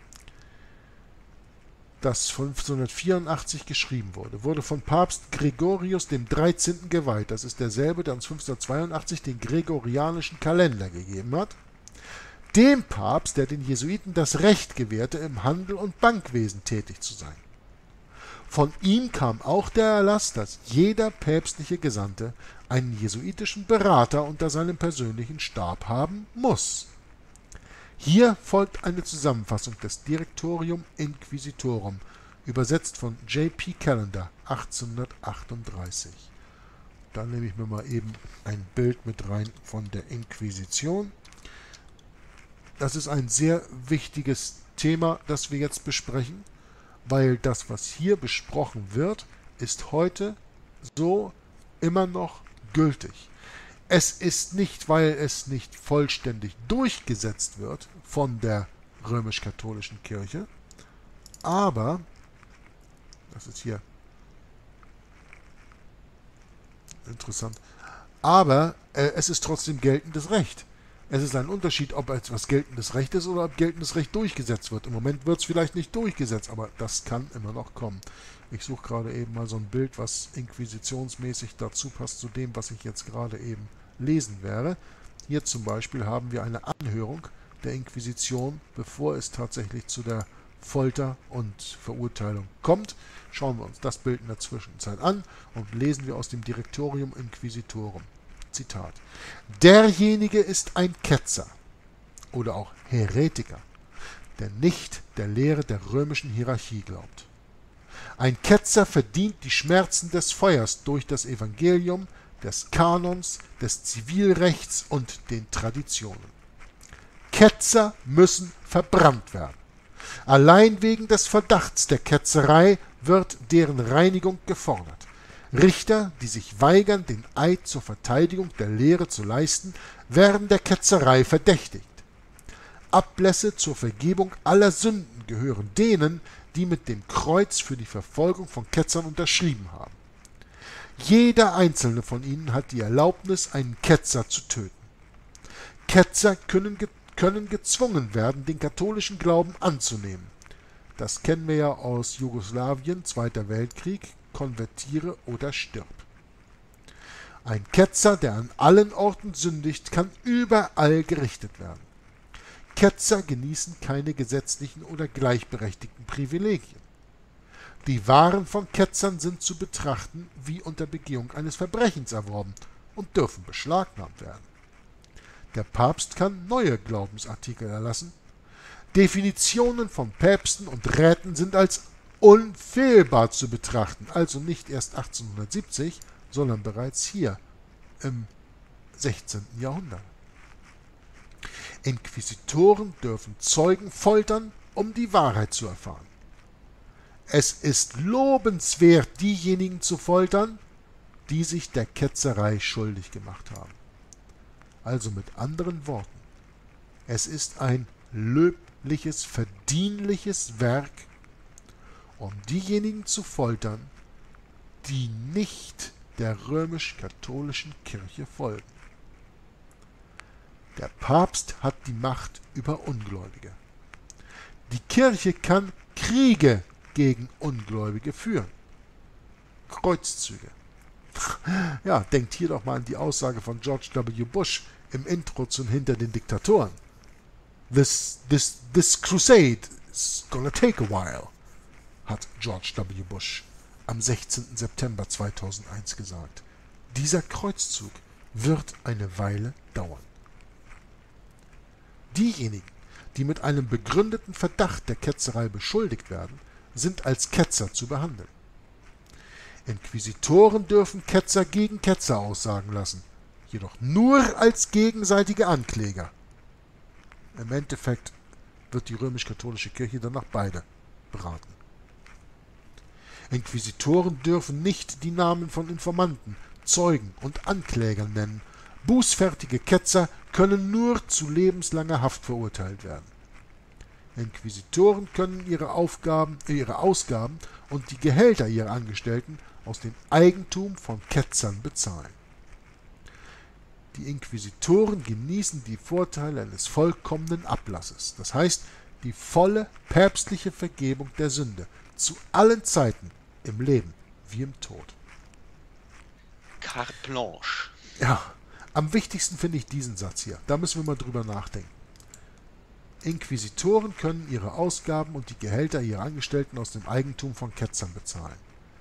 A: das 1584 geschrieben wurde von Papst Gregorius dem 13. geweiht. Das ist derselbe, der uns 1582 den gregorianischen Kalender gegeben hat. dem Papst, der den Jesuiten das Recht gewährte, im Handel und Bankwesen tätig zu sein. Von ihm kam auch der Erlass, dass jeder päpstliche Gesandte einen jesuitischen Berater unter seinem persönlichen Stab haben muss. Hier folgt eine Zusammenfassung des Directorium Inquisitorum, übersetzt von J.P. Callender, 1838. Da nehme ich mir mal eben ein Bild mit rein von der Inquisition. Das ist ein sehr wichtiges Thema, das wir jetzt besprechen, weil das, was hier besprochen wird, ist heute so immer noch gültig. Es ist nicht, weil es nicht vollständig durchgesetzt wird von der römisch-katholischen Kirche, aber, das ist hier interessant, aber es ist trotzdem geltendes Recht. Es ist ein Unterschied, ob etwas geltendes Recht ist oder ob geltendes Recht durchgesetzt wird. Im Moment wird es vielleicht nicht durchgesetzt, aber das kann immer noch kommen. Ich suche gerade eben mal so ein Bild, was inquisitionsmäßig dazu passt, zu dem, was ich jetzt gerade eben lesen werde. Hier zum Beispiel haben wir eine Anhörung der Inquisition, bevor es tatsächlich zu der Folter und Verurteilung kommt. Schauen wir uns das Bild in der Zwischenzeit an und lesen wir aus dem Directorium Inquisitorum. Zitat: Derjenige ist ein Ketzer oder auch Heretiker, der nicht der Lehre der römischen Hierarchie glaubt. Ein Ketzer verdient die Schmerzen des Feuers durch das Evangelium, des Kanons, des Zivilrechts und den Traditionen. Ketzer müssen verbrannt werden. Allein wegen des Verdachts der Ketzerei wird deren Reinigung gefordert. Richter, die sich weigern, den Eid zur Verteidigung der Lehre zu leisten, werden der Ketzerei verdächtigt. Ablässe zur Vergebung aller Sünden gehören denen, die mit dem Kreuz für die Verfolgung von Ketzern unterschrieben haben. Jeder einzelne von ihnen hat die Erlaubnis, einen Ketzer zu töten. Ketzer können gezwungen werden, den katholischen Glauben anzunehmen. Das kennen wir ja aus Jugoslawien, Zweiter Weltkrieg, konvertiere oder stirb. Ein Ketzer, der an allen Orten sündigt, kann überall gerichtet werden. Ketzer genießen keine gesetzlichen oder gleichberechtigten Privilegien. Die Waren von Ketzern sind zu betrachten wie unter Begehung eines Verbrechens erworben und dürfen beschlagnahmt werden. Der Papst kann neue Glaubensartikel erlassen. Definitionen von Päpsten und Räten sind als unfehlbar zu betrachten, also nicht erst 1870, sondern bereits hier im 16. Jahrhundert. Inquisitoren dürfen Zeugen foltern, um die Wahrheit zu erfahren. Es ist lobenswert, diejenigen zu foltern, die sich der Ketzerei schuldig gemacht haben. Also mit anderen Worten, es ist ein löbliches, verdienliches Werk, um diejenigen zu foltern, die nicht der römisch-katholischen Kirche folgen. Der Papst hat die Macht über Ungläubige. Die Kirche kann Kriege gegen Ungläubige führen. Kreuzzüge. Ja, denkt hier doch mal an die Aussage von George W. Bush im Intro zu Hinter den Diktatoren. This crusade is gonna take a while, hat George W. Bush am 16. September 2001 gesagt. Dieser Kreuzzug wird eine Weile dauern. Diejenigen, die mit einem begründeten Verdacht der Ketzerei beschuldigt werden, sind als Ketzer zu behandeln. Inquisitoren dürfen Ketzer gegen Ketzer aussagen lassen, jedoch nur als gegenseitige Ankläger. Im Endeffekt wird die römisch-katholische Kirche danach beide beraten. Inquisitoren dürfen nicht die Namen von Informanten, Zeugen und Anklägern nennen. Bußfertige Ketzer können nur zu lebenslanger Haft verurteilt werden. Inquisitoren können ihre Ausgaben und die Gehälter ihrer Angestellten aus dem Eigentum von Ketzern bezahlen. Die Inquisitoren genießen die Vorteile eines vollkommenen Ablasses, das heißt die volle päpstliche Vergebung der Sünde, zu allen Zeiten, im Leben wie im Tod.
B: Carte blanche.
A: Ja, am wichtigsten finde ich diesen Satz hier. Da müssen wir mal drüber nachdenken. Inquisitoren können ihre Ausgaben und die Gehälter ihrer Angestellten aus dem Eigentum von Ketzern bezahlen.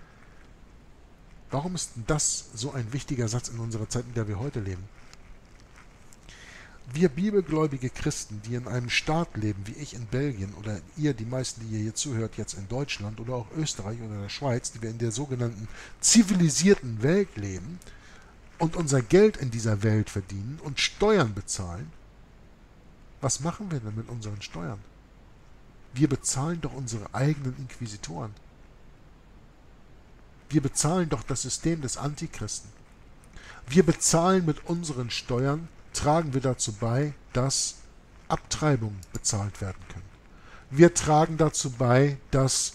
A: Warum ist denn das so ein wichtiger Satz in unserer Zeit, in der wir heute leben? Wir bibelgläubige Christen, die in einem Staat leben, wie ich in Belgien oder ihr, die meisten, die ihr hier zuhört, jetzt in Deutschland oder auch Österreich oder der Schweiz, die wir in der sogenannten zivilisierten Welt leben und unser Geld in dieser Welt verdienen und Steuern bezahlen, was machen wir denn mit unseren Steuern? Wir bezahlen doch unsere eigenen Inquisitoren. Wir bezahlen doch das System des Antichristen. Wir bezahlen mit unseren Steuern, tragen wir dazu bei, dass Abtreibungen bezahlt werden können. Wir tragen dazu bei, dass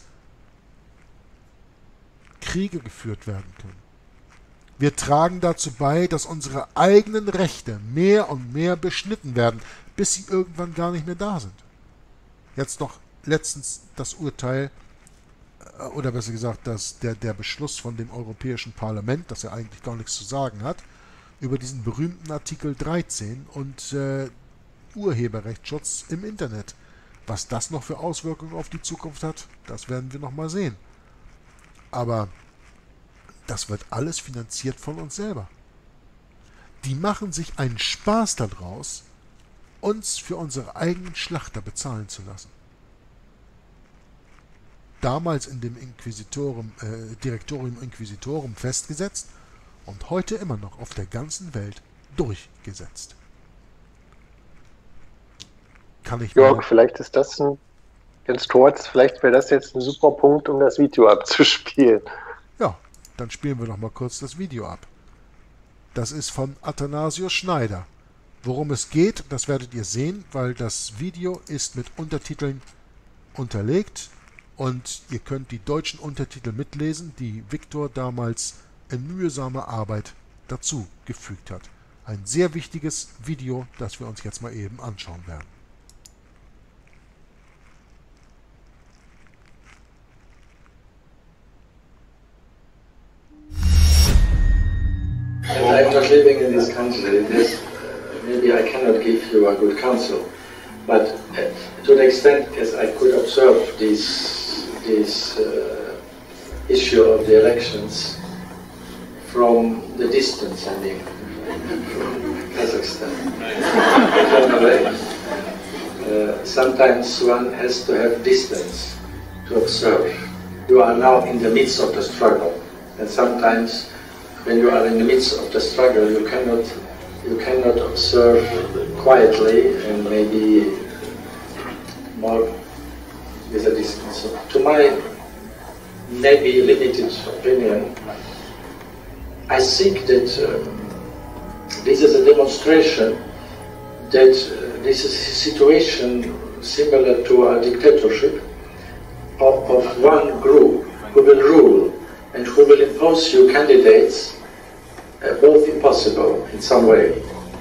A: Kriege geführt werden können. Wir tragen dazu bei, dass unsere eigenen Rechte mehr und mehr beschnitten werden, bis sie irgendwann gar nicht mehr da sind. Jetzt noch letztens das Urteil, oder besser gesagt, der Beschluss von dem Europäischen Parlament, das ja eigentlich gar nichts zu sagen hat, über diesen berühmten Artikel 13 und Urheberrechtsschutz im Internet. Was das noch für Auswirkungen auf die Zukunft hat, das werden wir noch mal sehen. Aber das wird alles finanziert von uns selber. Die machen sich einen Spaß daraus, uns für unsere eigenen Schlachter bezahlen zu lassen. Damals in dem Directorium Inquisitorum festgesetzt und heute immer noch auf der ganzen Welt durchgesetzt. Kann ich
C: Jörg, vielleicht ist das ganz kurz, vielleicht wäre das jetzt ein super Punkt, um das Video abzuspielen.
A: Ja, dann spielen wir doch mal kurz das Video ab. Das ist von Athanasius Schneider. Worum es geht, das werdet ihr sehen, weil das Video ist mit Untertiteln unterlegt und ihr könnt die deutschen Untertitel mitlesen, die Viktor damals in mühsamer Arbeit dazu gefügt hat. Ein sehr wichtiges Video, das wir uns jetzt mal eben anschauen werden.
D: And I'm not living in this country. Maybe I cannot give you a good counsel, but to the extent as I could observe this issue of the elections from the distance, I mean, from Kazakhstan. Sometimes one has to have distance to observe. You are now in the midst of the struggle, and sometimes when you are in the midst of the struggle, you cannot observe quietly and maybe more with a distance. So, to my maybe limited opinion, I think that this is a demonstration that this is a situation similar to a dictatorship of one group who will rule and who will impose you candidates, both impossible in some way.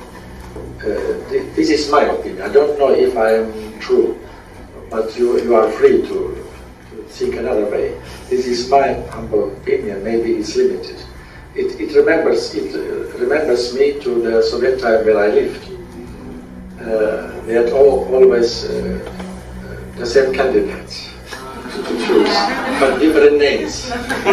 D: This is my opinion. I don't know if I am true, but you are free to think another way. This is my humble opinion. Maybe it's limited. It remembers me to the Soviet time where I lived. They had always the same candidates to choose, but different names.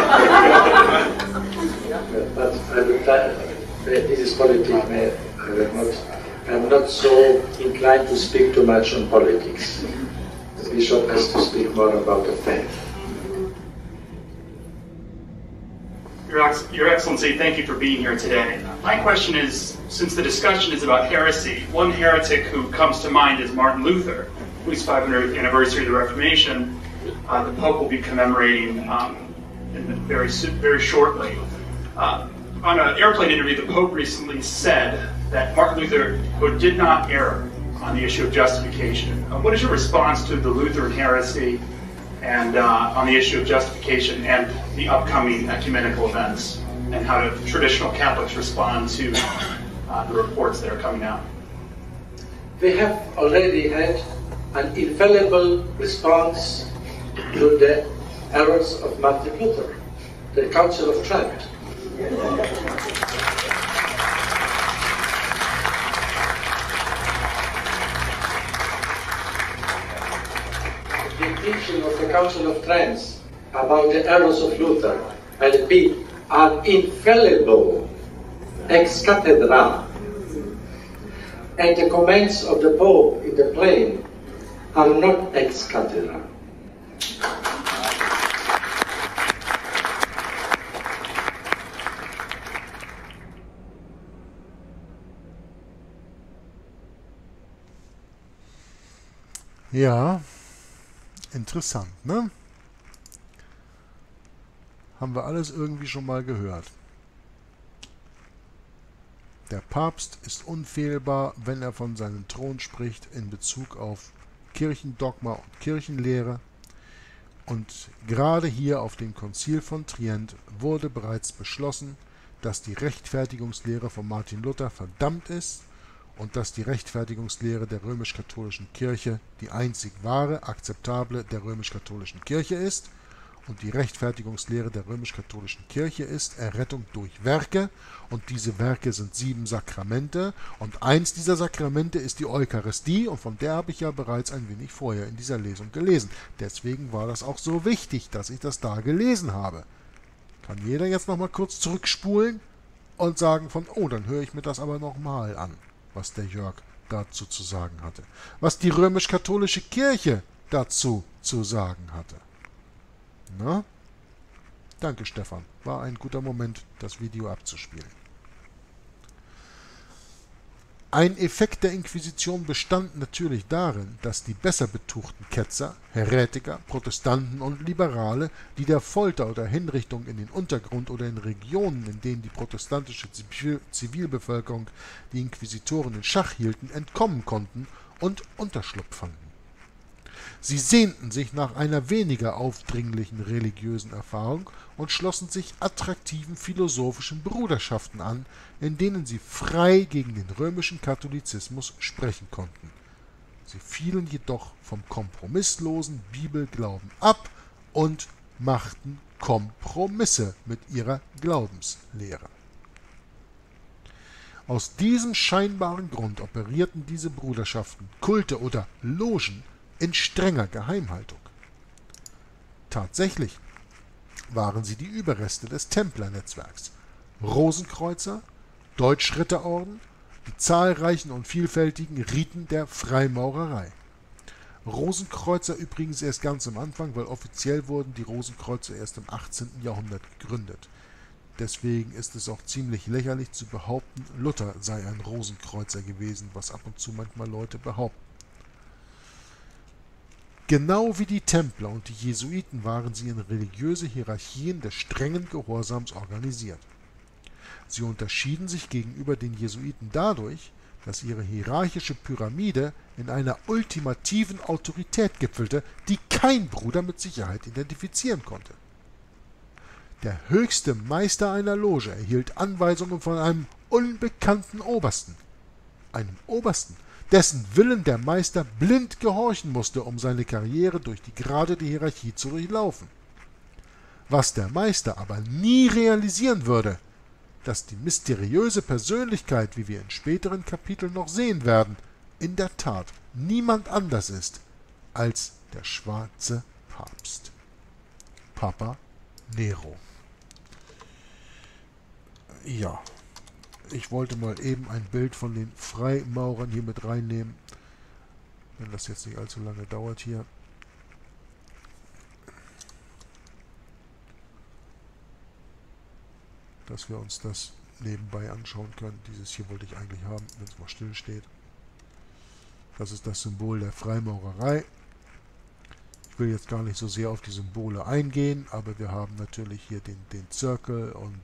D: But I would this is politics. I'm not so inclined to speak too much on politics. The bishop has to speak more about the faith.
E: Your Excellency, thank you for being here today. My question is, since the discussion is about heresy, one heretic who comes to mind is Martin Luther, whose 500th anniversary of the Reformation the Pope will be commemorating very shortly. On an airplane interview, the Pope recently said that Martin Luther did not err on the issue of justification. What is your response to the Lutheran heresy and on the issue of justification and the upcoming ecumenical events, and how do traditional Catholics respond to the reports that are coming out?
D: We have already had an infallible response to the errors of Martin Luther, the Council of Trent. Council of Trent about the errors of Luther and be an infallible ex cathedra, and the comments of the Pope in the plane are not ex cathedra.
A: Ja, interessant, ne? Haben wir alles irgendwie schon mal gehört. Der Papst ist unfehlbar, wenn er von seinem Thron spricht in Bezug auf Kirchendogma und Kirchenlehre. Und gerade hier auf dem Konzil von Trient wurde bereits beschlossen, dass die Rechtfertigungslehre von Martin Luther verdammt ist und dass die Rechtfertigungslehre der römisch-katholischen Kirche die einzig wahre, akzeptable der römisch-katholischen Kirche ist. Und die Rechtfertigungslehre der römisch-katholischen Kirche ist Errettung durch Werke, und diese Werke sind 7 Sakramente, und eins dieser Sakramente ist die Eucharistie, und von der habe ich ja bereits ein wenig vorher in dieser Lesung gelesen. Deswegen war das auch so wichtig, dass ich das da gelesen habe. Kann jeder jetzt nochmal kurz zurückspulen und sagen von, oh, dann höre ich mir das aber nochmal an, was der Jörg dazu zu sagen hatte. Was die römisch-katholische Kirche dazu zu sagen hatte. Na? Danke, Stefan. War ein guter Moment, das Video abzuspielen. Ein Effekt der Inquisition bestand natürlich darin, dass die besser betuchten Ketzer, Häretiker, Protestanten und Liberale, die der Folter oder Hinrichtung in den Untergrund oder in Regionen, in denen die protestantische Zivilbevölkerung die Inquisitoren in Schach hielten, entkommen konnten und Unterschlupf fanden. Sie sehnten sich nach einer weniger aufdringlichen religiösen Erfahrung und schlossen sich attraktiven philosophischen Bruderschaften an, in denen sie frei gegen den römischen Katholizismus sprechen konnten. Sie fielen jedoch vom kompromisslosen Bibelglauben ab und machten Kompromisse mit ihrer Glaubenslehre. Aus diesem scheinbaren Grund operierten diese Bruderschaften, Kulte oder Logen in strenger Geheimhaltung. Tatsächlich waren sie die Überreste des Templernetzwerks, Rosenkreuzer, Deutschritterorden, die zahlreichen und vielfältigen Riten der Freimaurerei. Rosenkreuzer übrigens erst ganz am Anfang, weil offiziell wurden die Rosenkreuzer erst im 18. Jahrhundert gegründet. Deswegen ist es auch ziemlich lächerlich zu behaupten, Luther sei ein Rosenkreuzer gewesen, was ab und zu manchmal Leute behaupten. Genau wie die Templer und die Jesuiten waren sie in religiöse Hierarchien des strengen Gehorsams organisiert. Sie unterschieden sich gegenüber den Jesuiten dadurch, dass ihre hierarchische Pyramide in einer ultimativen Autorität gipfelte, die kein Bruder mit Sicherheit identifizieren konnte. Der höchste Meister einer Loge erhielt Anweisungen von einem unbekannten Obersten, dessen Willen der Meister blind gehorchen musste, um seine Karriere durch die Grade der Hierarchie zu durchlaufen. Was der Meister aber nie realisieren würde, dass die mysteriöse Persönlichkeit, wie wir in späteren Kapiteln noch sehen werden, in der Tat niemand anders ist als der schwarze Papst, Papa Nero. Ja. Ich wollte mal eben ein Bild von den Freimaurern hier mit reinnehmen, wenn das jetzt nicht allzu lange dauert hier. Dass wir uns das nebenbei anschauen können. Dieses hier wollte ich eigentlich haben, wenn es mal still steht. Das ist das Symbol der Freimaurerei. Ich will jetzt gar nicht so sehr auf die Symbole eingehen, aber wir haben natürlich hier den Zirkel und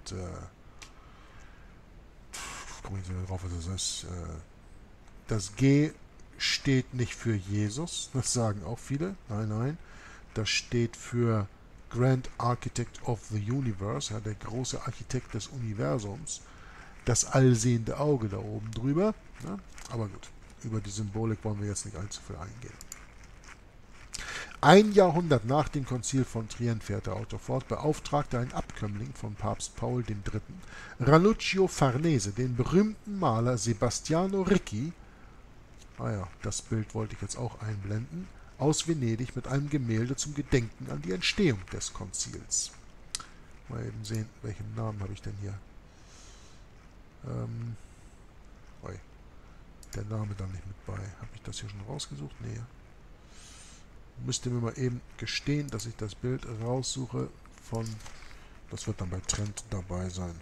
A: komme ich nicht drauf, was das ist. Das G steht nicht für Jesus, das sagen auch viele. Nein, nein. Das steht für Grand Architect of the Universe, ja, der große Architekt des Universums. Das allsehende Auge da oben drüber. Ja, aber gut, über die Symbolik wollen wir jetzt nicht allzu viel eingehen. Ein Jahrhundert nach dem Konzil von Trient, fährt der Autor fort, beauftragte ein Abkömmling von Papst Paul III., Ranuccio Farnese, den berühmten Maler Sebastiano Ricci, das Bild wollte ich jetzt auch einblenden, aus Venedig mit einem Gemälde zum Gedenken an die Entstehung des Konzils. Mal eben sehen, welchen Namen habe ich denn hier? Der Name da nicht mit bei. Habe ich das hier schon rausgesucht? Nee. Müsst ihr mir mal eben gestehen, dass ich das Bild raussuche von... Das wird dann bei Trend dabei sein.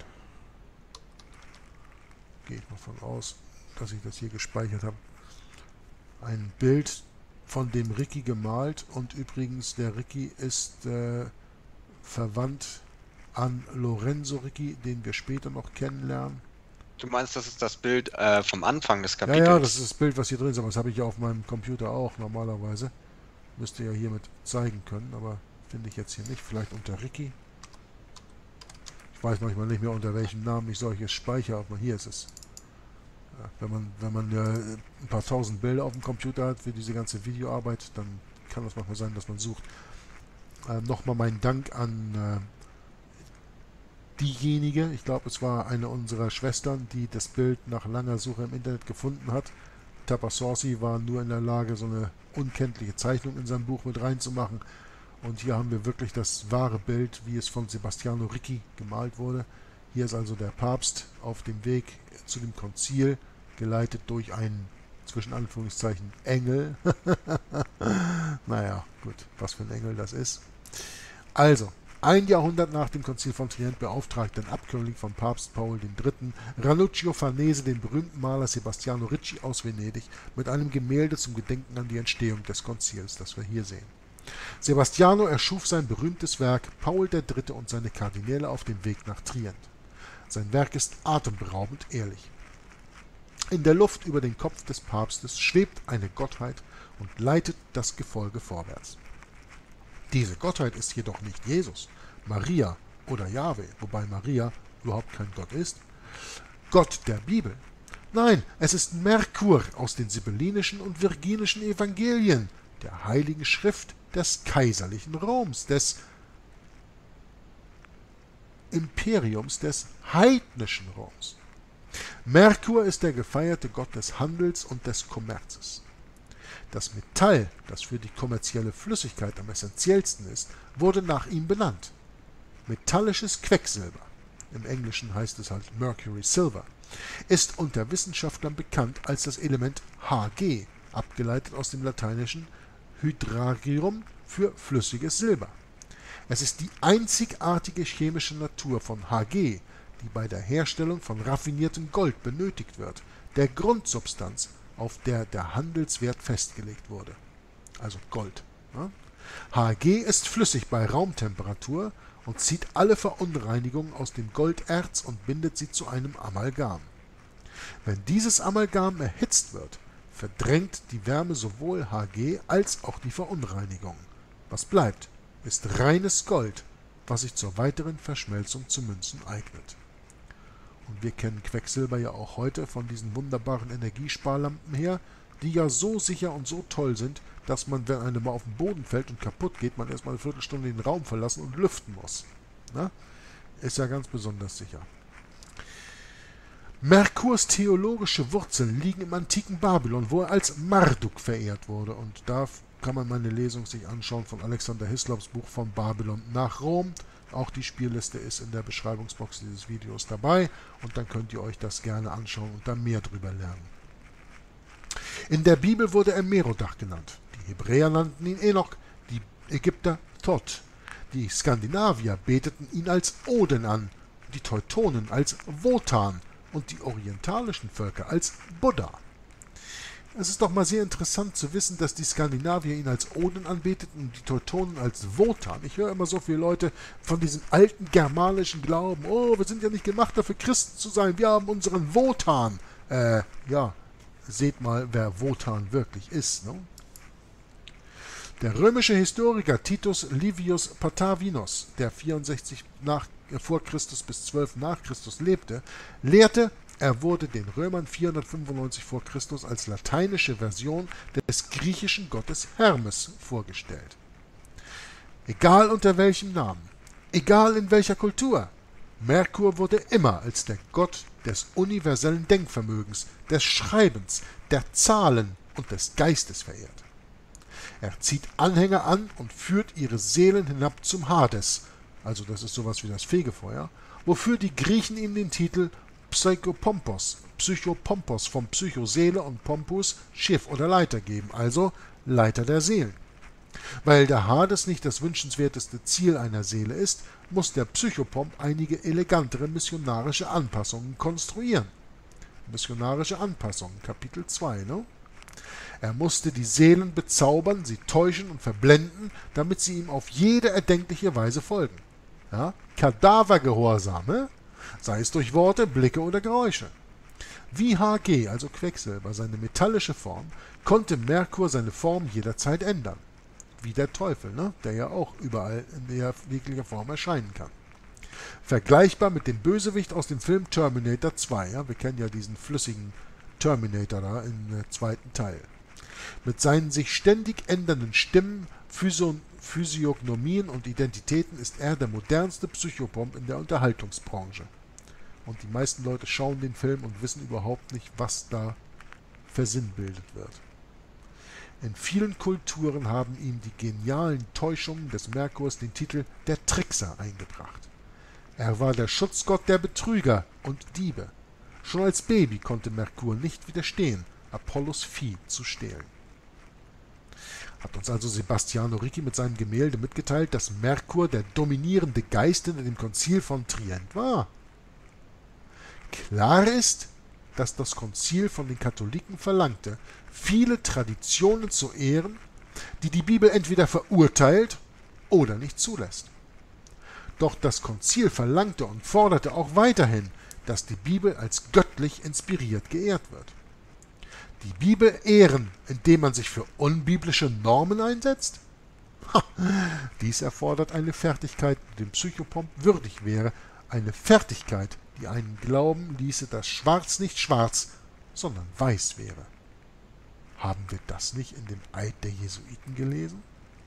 A: Gehe ich mal von aus, dass ich das hier gespeichert habe. Ein Bild von dem Ricky gemalt, und übrigens der Ricky ist verwandt an Lorenzo Ricky, den wir später noch kennenlernen.
B: Du meinst, das ist das Bild vom Anfang des Kapitels?
A: Ja, das ist das Bild, was hier drin ist, aber das habe ich ja auf meinem Computer auch normalerweise. Müsste ja hiermit zeigen können, aber finde ich jetzt hier nicht. Vielleicht unter Ricky. Ich weiß manchmal nicht mehr, unter welchem Namen ich solches speichere, aber hier ist es. Ja, wenn man ein paar tausend Bilder auf dem Computer hat für diese ganze Videoarbeit, dann kann das manchmal sein, dass man sucht. Nochmal mein Dank an diejenige, ich glaube, es war eine unserer Schwestern, die das Bild nach langer Suche im Internet gefunden hat. Tapassorsi war nur in der Lage, so eine unkenntliche Zeichnung in sein Buch mit reinzumachen. Und hier haben wir wirklich das wahre Bild, wie es von Sebastiano Ricci gemalt wurde. Hier ist also der Papst auf dem Weg zu dem Konzil, geleitet durch einen, zwischen Anführungszeichen, Engel. Naja, gut, was für ein Engel das ist. Also, ein Jahrhundert nach dem Konzil von Trient beauftragte ein Abkömmling von Papst Paul III. Ranuccio Farnese den berühmten Maler Sebastiano Ricci aus Venedig mit einem Gemälde zum Gedenken an die Entstehung des Konzils, das wir hier sehen. Sebastiano erschuf sein berühmtes Werk Paul III. Und seine Kardinäle auf dem Weg nach Trient. Sein Werk ist atemberaubend ehrlich. In der Luft über den Kopf des Papstes schwebt eine Gottheit und leitet das Gefolge vorwärts. Diese Gottheit ist jedoch nicht Jesus, Maria oder Jahwe, wobei Maria überhaupt kein Gott ist, Gott der Bibel. Nein, es ist Merkur aus den sibyllinischen und virginischen Evangelien, der Heiligen Schrift des kaiserlichen Roms, des Imperiums des heidnischen Roms. Merkur ist der gefeierte Gott des Handels und des Kommerzes. Das Metall, das für die kommerzielle Flüssigkeit am essentiellsten ist, wurde nach ihm benannt. Metallisches Quecksilber, im Englischen heißt es halt Mercury Silver, ist unter Wissenschaftlern bekannt als das Element Hg, abgeleitet aus dem lateinischen Hydrargyrum für flüssiges Silber. Es ist die einzigartige chemische Natur von Hg, die bei der Herstellung von raffiniertem Gold benötigt wird, der Grundsubstanz, auf der der Handelswert festgelegt wurde. Also Gold. Ja? Hg ist flüssig bei Raumtemperatur und zieht alle Verunreinigungen aus dem Golderz und bindet sie zu einem Amalgam. Wenn dieses Amalgam erhitzt wird, verdrängt die Wärme sowohl Hg als auch die Verunreinigung. Was bleibt, ist reines Gold, was sich zur weiteren Verschmelzung zu Münzen eignet. Und wir kennen Quecksilber ja auch heute von diesen wunderbaren Energiesparlampen her, die ja so sicher und so toll sind, dass man, wenn eine mal auf den Boden fällt und kaputt geht, man erstmal eine Viertelstunde den Raum verlassen und lüften muss. Na? Ist ja ganz besonders sicher. Merkurs theologische Wurzeln liegen im antiken Babylon, wo er als Marduk verehrt wurde. Und da kann man meine Lesung sich anschauen von Alexander Hislops Buch von Babylon nach Rom. Auch die Spielliste ist in der Beschreibungsbox dieses Videos dabei und dann könnt ihr euch das gerne anschauen und da mehr drüber lernen. In der Bibel wurde er Merodach genannt. Die Hebräer nannten ihn Enoch, die Ägypter Thoth. Die Skandinavier beteten ihn als Odin an, die Teutonen als Wotan und die orientalischen Völker als Buddha. Es ist doch mal sehr interessant zu wissen, dass die Skandinavier ihn als Odin anbeteten und die Teutonen als Wotan. Ich höre immer so viele Leute von diesem alten germanischen Glauben, oh, wir sind ja nicht gemacht dafür, Christen zu sein, wir haben unseren Wotan. Ja, seht mal, wer Wotan wirklich ist, ne? Der römische Historiker Titus Livius Patavinos, der 64 vor Christus bis 12 nach Christus lebte, lehrte, er wurde den Römern 495 vor Christus als lateinische Version des griechischen Gottes Hermes vorgestellt. Egal unter welchem Namen, egal in welcher Kultur, Merkur wurde immer als der Gott des universellen Denkvermögens, des Schreibens, der Zahlen und des Geistes verehrt. Er zieht Anhänger an und führt ihre Seelen hinab zum Hades, also das ist sowas wie das Fegefeuer, wofür die Griechen ihm den Titel Psychopompos vom Psychoseele und Pompus Schiff oder Leiter geben, also Leiter der Seelen. Weil der Hades nicht das wünschenswerteste Ziel einer Seele ist, muss der Psychopomp einige elegantere missionarische Anpassungen konstruieren. Missionarische Anpassungen, Kapitel 2, ne? Er musste die Seelen bezaubern, sie täuschen und verblenden, damit sie ihm auf jede erdenkliche Weise folgen. Ja? Kadavergehorsame, sei es durch Worte, Blicke oder Geräusche. Wie Hg, also Quecksilber, seine metallische Form, konnte Merkur seine Form jederzeit ändern. Wie der Teufel, ne? Der ja auch überall in jeglicher Form erscheinen kann. Vergleichbar mit dem Bösewicht aus dem Film Terminator 2. Ja? Wir kennen ja diesen flüssigen Terminator da im zweiten Teil. Mit seinen sich ständig ändernden Stimmen, Physiognomien und Identitäten ist er der modernste Psychopomp in der Unterhaltungsbranche. Und die meisten Leute schauen den Film und wissen überhaupt nicht, was da versinnbildet wird. In vielen Kulturen haben ihm die genialen Täuschungen des Merkurs den Titel der Trickser eingebracht. Er war der Schutzgott der Betrüger und Diebe. Schon als Baby konnte Merkur nicht widerstehen, Apollos Vieh zu stehlen. Hat uns also Sebastiano Ricci mit seinem Gemälde mitgeteilt, dass Merkur der dominierende Geist in dem Konzil von Trient war. Klar ist, dass das Konzil von den Katholiken verlangte, viele Traditionen zu ehren, die die Bibel entweder verurteilt oder nicht zulässt. Doch das Konzil verlangte und forderte auch weiterhin, dass die Bibel als göttlich inspiriert geehrt wird. Die Bibel ehren, indem man sich für unbiblische Normen einsetzt? Dies erfordert eine Fertigkeit, die dem Psychopomp würdig wäre, eine Fertigkeit, die einen glauben ließe, dass Schwarz nicht schwarz, sondern weiß wäre. Haben wir das nicht in dem Eid der Jesuiten gelesen?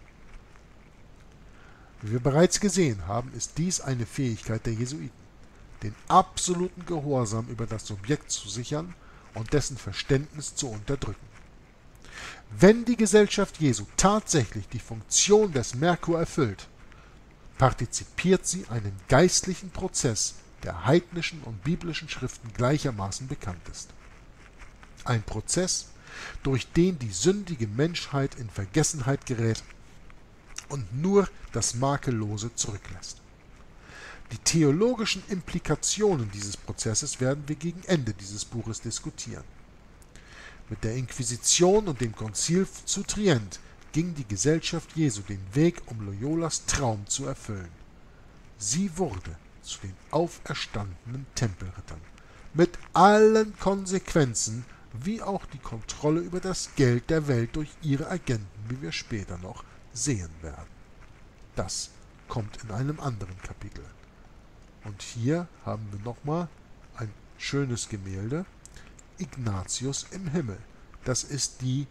A: Wie wir bereits gesehen haben, ist dies eine Fähigkeit der Jesuiten, den absoluten Gehorsam über das Subjekt zu sichern und dessen Verständnis zu unterdrücken. Wenn die Gesellschaft Jesu tatsächlich die Funktion des Merkur erfüllt, partizipiert sie einen geistlichen Prozess, der heidnischen und biblischen Schriften gleichermaßen bekannt ist. Ein Prozess, durch den die sündige Menschheit in Vergessenheit gerät und nur das Makellose zurücklässt. Die theologischen Implikationen dieses Prozesses werden wir gegen Ende dieses Buches diskutieren. Mit der Inquisition und dem Konzil zu Trient ging die Gesellschaft Jesu den Weg, um Loyolas Traum zu erfüllen. Sie wurde zu den auferstandenen Tempelrittern, mit allen Konsequenzen, wie auch die Kontrolle über das Geld der Welt durch ihre Agenten, wie wir später noch sehen werden. Das kommt in einem anderen Kapitel. Und hier haben wir nochmal ein schönes Gemälde, Ignatius im Himmel. Das ist die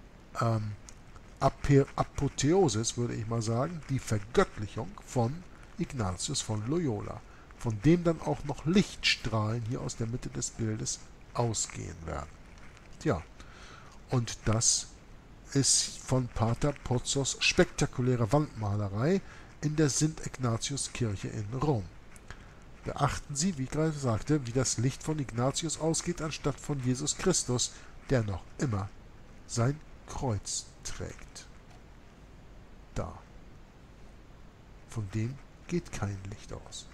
A: Apotheosis, würde ich mal sagen, die Vergöttlichung von Ignatius von Loyola, von dem dann auch noch Lichtstrahlen hier aus der Mitte des Bildes ausgehen werden. Tja, und das ist von Pater Pozzos spektakulärer Wandmalerei in der Sint-Ignatius-Kirche in Rom. Beachten Sie, wie ich gerade sagte, wie das Licht von Ignatius ausgeht, anstatt von Jesus Christus, der noch immer sein Kreuz trägt. Da. Von dem geht kein Licht aus.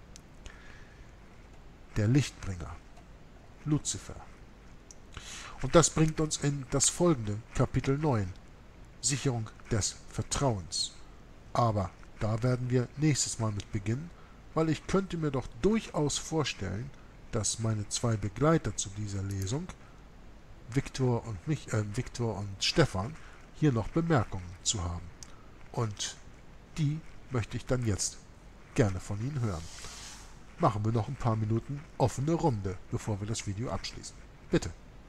A: Der Lichtbringer, Luzifer. Und das bringt uns in das folgende, Kapitel 9, Sicherung des Vertrauens. Aber da werden wir nächstes Mal mit beginnen, weil ich könnte mir doch durchaus vorstellen, dass meine zwei Begleiter zu dieser Lesung, Viktor und Stefan, hier noch Bemerkungen zu haben. Und die möchte ich dann jetzt gerne von Ihnen hören. Machen wir noch ein paar Minuten offene Runde, bevor wir das Video abschließen. Bitte.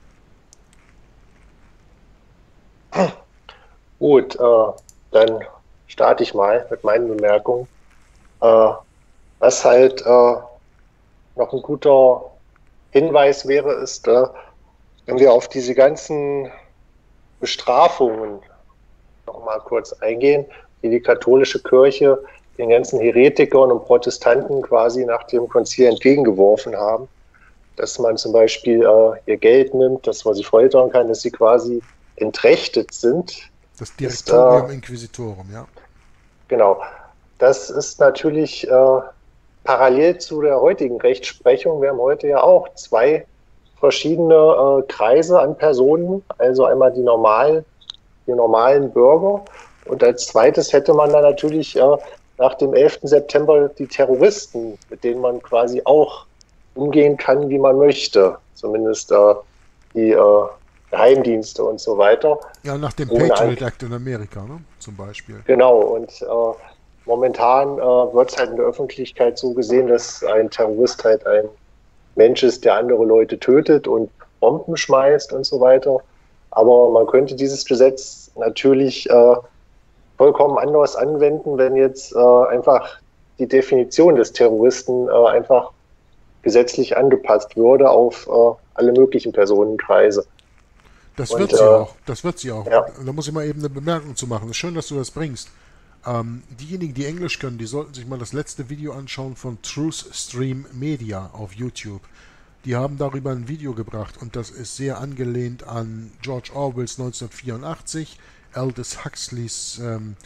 C: Gut, dann starte ich mal mit meinen Bemerkungen. Was halt noch ein guter Hinweis wäre, ist, wenn wir auf diese ganzen Bestrafungen mal kurz eingehen, wie die katholische Kirche den ganzen Heretikern und Protestanten quasi nach dem Konzil entgegengeworfen haben, dass man zum Beispiel ihr Geld nimmt, dass man sie foltern kann, dass sie quasi entrechtet sind.
A: Das Directorium Inquisitorum, ja.
C: Genau. Das ist natürlich parallel zu der heutigen Rechtsprechung. Wir haben heute ja auch zwei verschiedene Kreise an Personen, also einmal die normalen Bürger und als zweites hätte man dann natürlich nach dem 11. September die Terroristen, mit denen man quasi auch umgehen kann, wie man möchte, zumindest die Geheimdienste und so weiter.
A: Ja, nach dem Patriot Act in Amerika, ne? Zum Beispiel.
C: Genau, und momentan wird es halt in der Öffentlichkeit so gesehen, dass ein Terrorist halt ein Mensch ist, der andere Leute tötet und Bomben schmeißt und so weiter. Aber man könnte dieses Gesetz natürlich vollkommen anders anwenden, wenn jetzt einfach die Definition des Terroristen einfach gesetzlich angepasst würde auf alle möglichen Personenkreise.
A: Das wird sie auch. Das wird sie auch.
C: Ja.
A: Da muss ich mal eben eine Bemerkung zu machen. Es ist schön, dass du das bringst. Diejenigen, die Englisch können, die sollten sich mal das letzte Video anschauen von Truth Stream Media auf YouTube. Die haben darüber ein Video gebracht und das ist sehr angelehnt an George Orwells 1984, Aldous Huxleys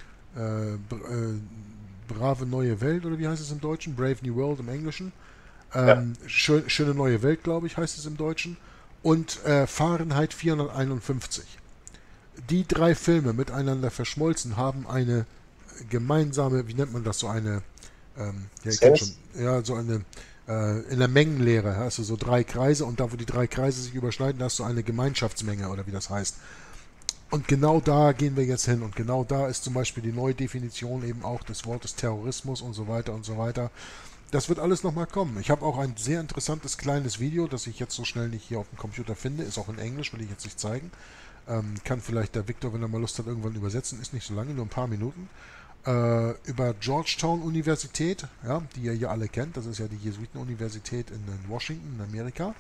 A: Brave neue Welt, oder wie heißt es im Deutschen? Brave New World im Englischen. Schöne neue Welt, glaube ich, heißt es im Deutschen. Und Fahrenheit 451. Die drei Filme miteinander verschmolzen haben eine gemeinsame, wie nennt man das, so eine, ja, ich kenn schon, ja, so eine, in der Mengenlehre hast du so drei Kreise und da, wo die drei Kreise sich überschneiden, hast du eine Gemeinschaftsmenge oder wie das heißt. Und genau da gehen wir jetzt hin und genau da ist zum Beispiel die neue Definition eben auch des Wortes Terrorismus und so weiter und so weiter. Das wird alles nochmal kommen. Ich habe auch ein sehr interessantes kleines Video, das ich jetzt so schnell nicht hier auf dem Computer finde, ist auch in Englisch, will ich jetzt nicht zeigen. Kann vielleicht der Victor, wenn er mal Lust hat, irgendwann übersetzen, ist nicht so lange, nur ein paar Minuten. Über Georgetown Universität, ja, die ihr ja alle kennt, das ist ja die Jesuiten-Universität in Washington, in Amerika,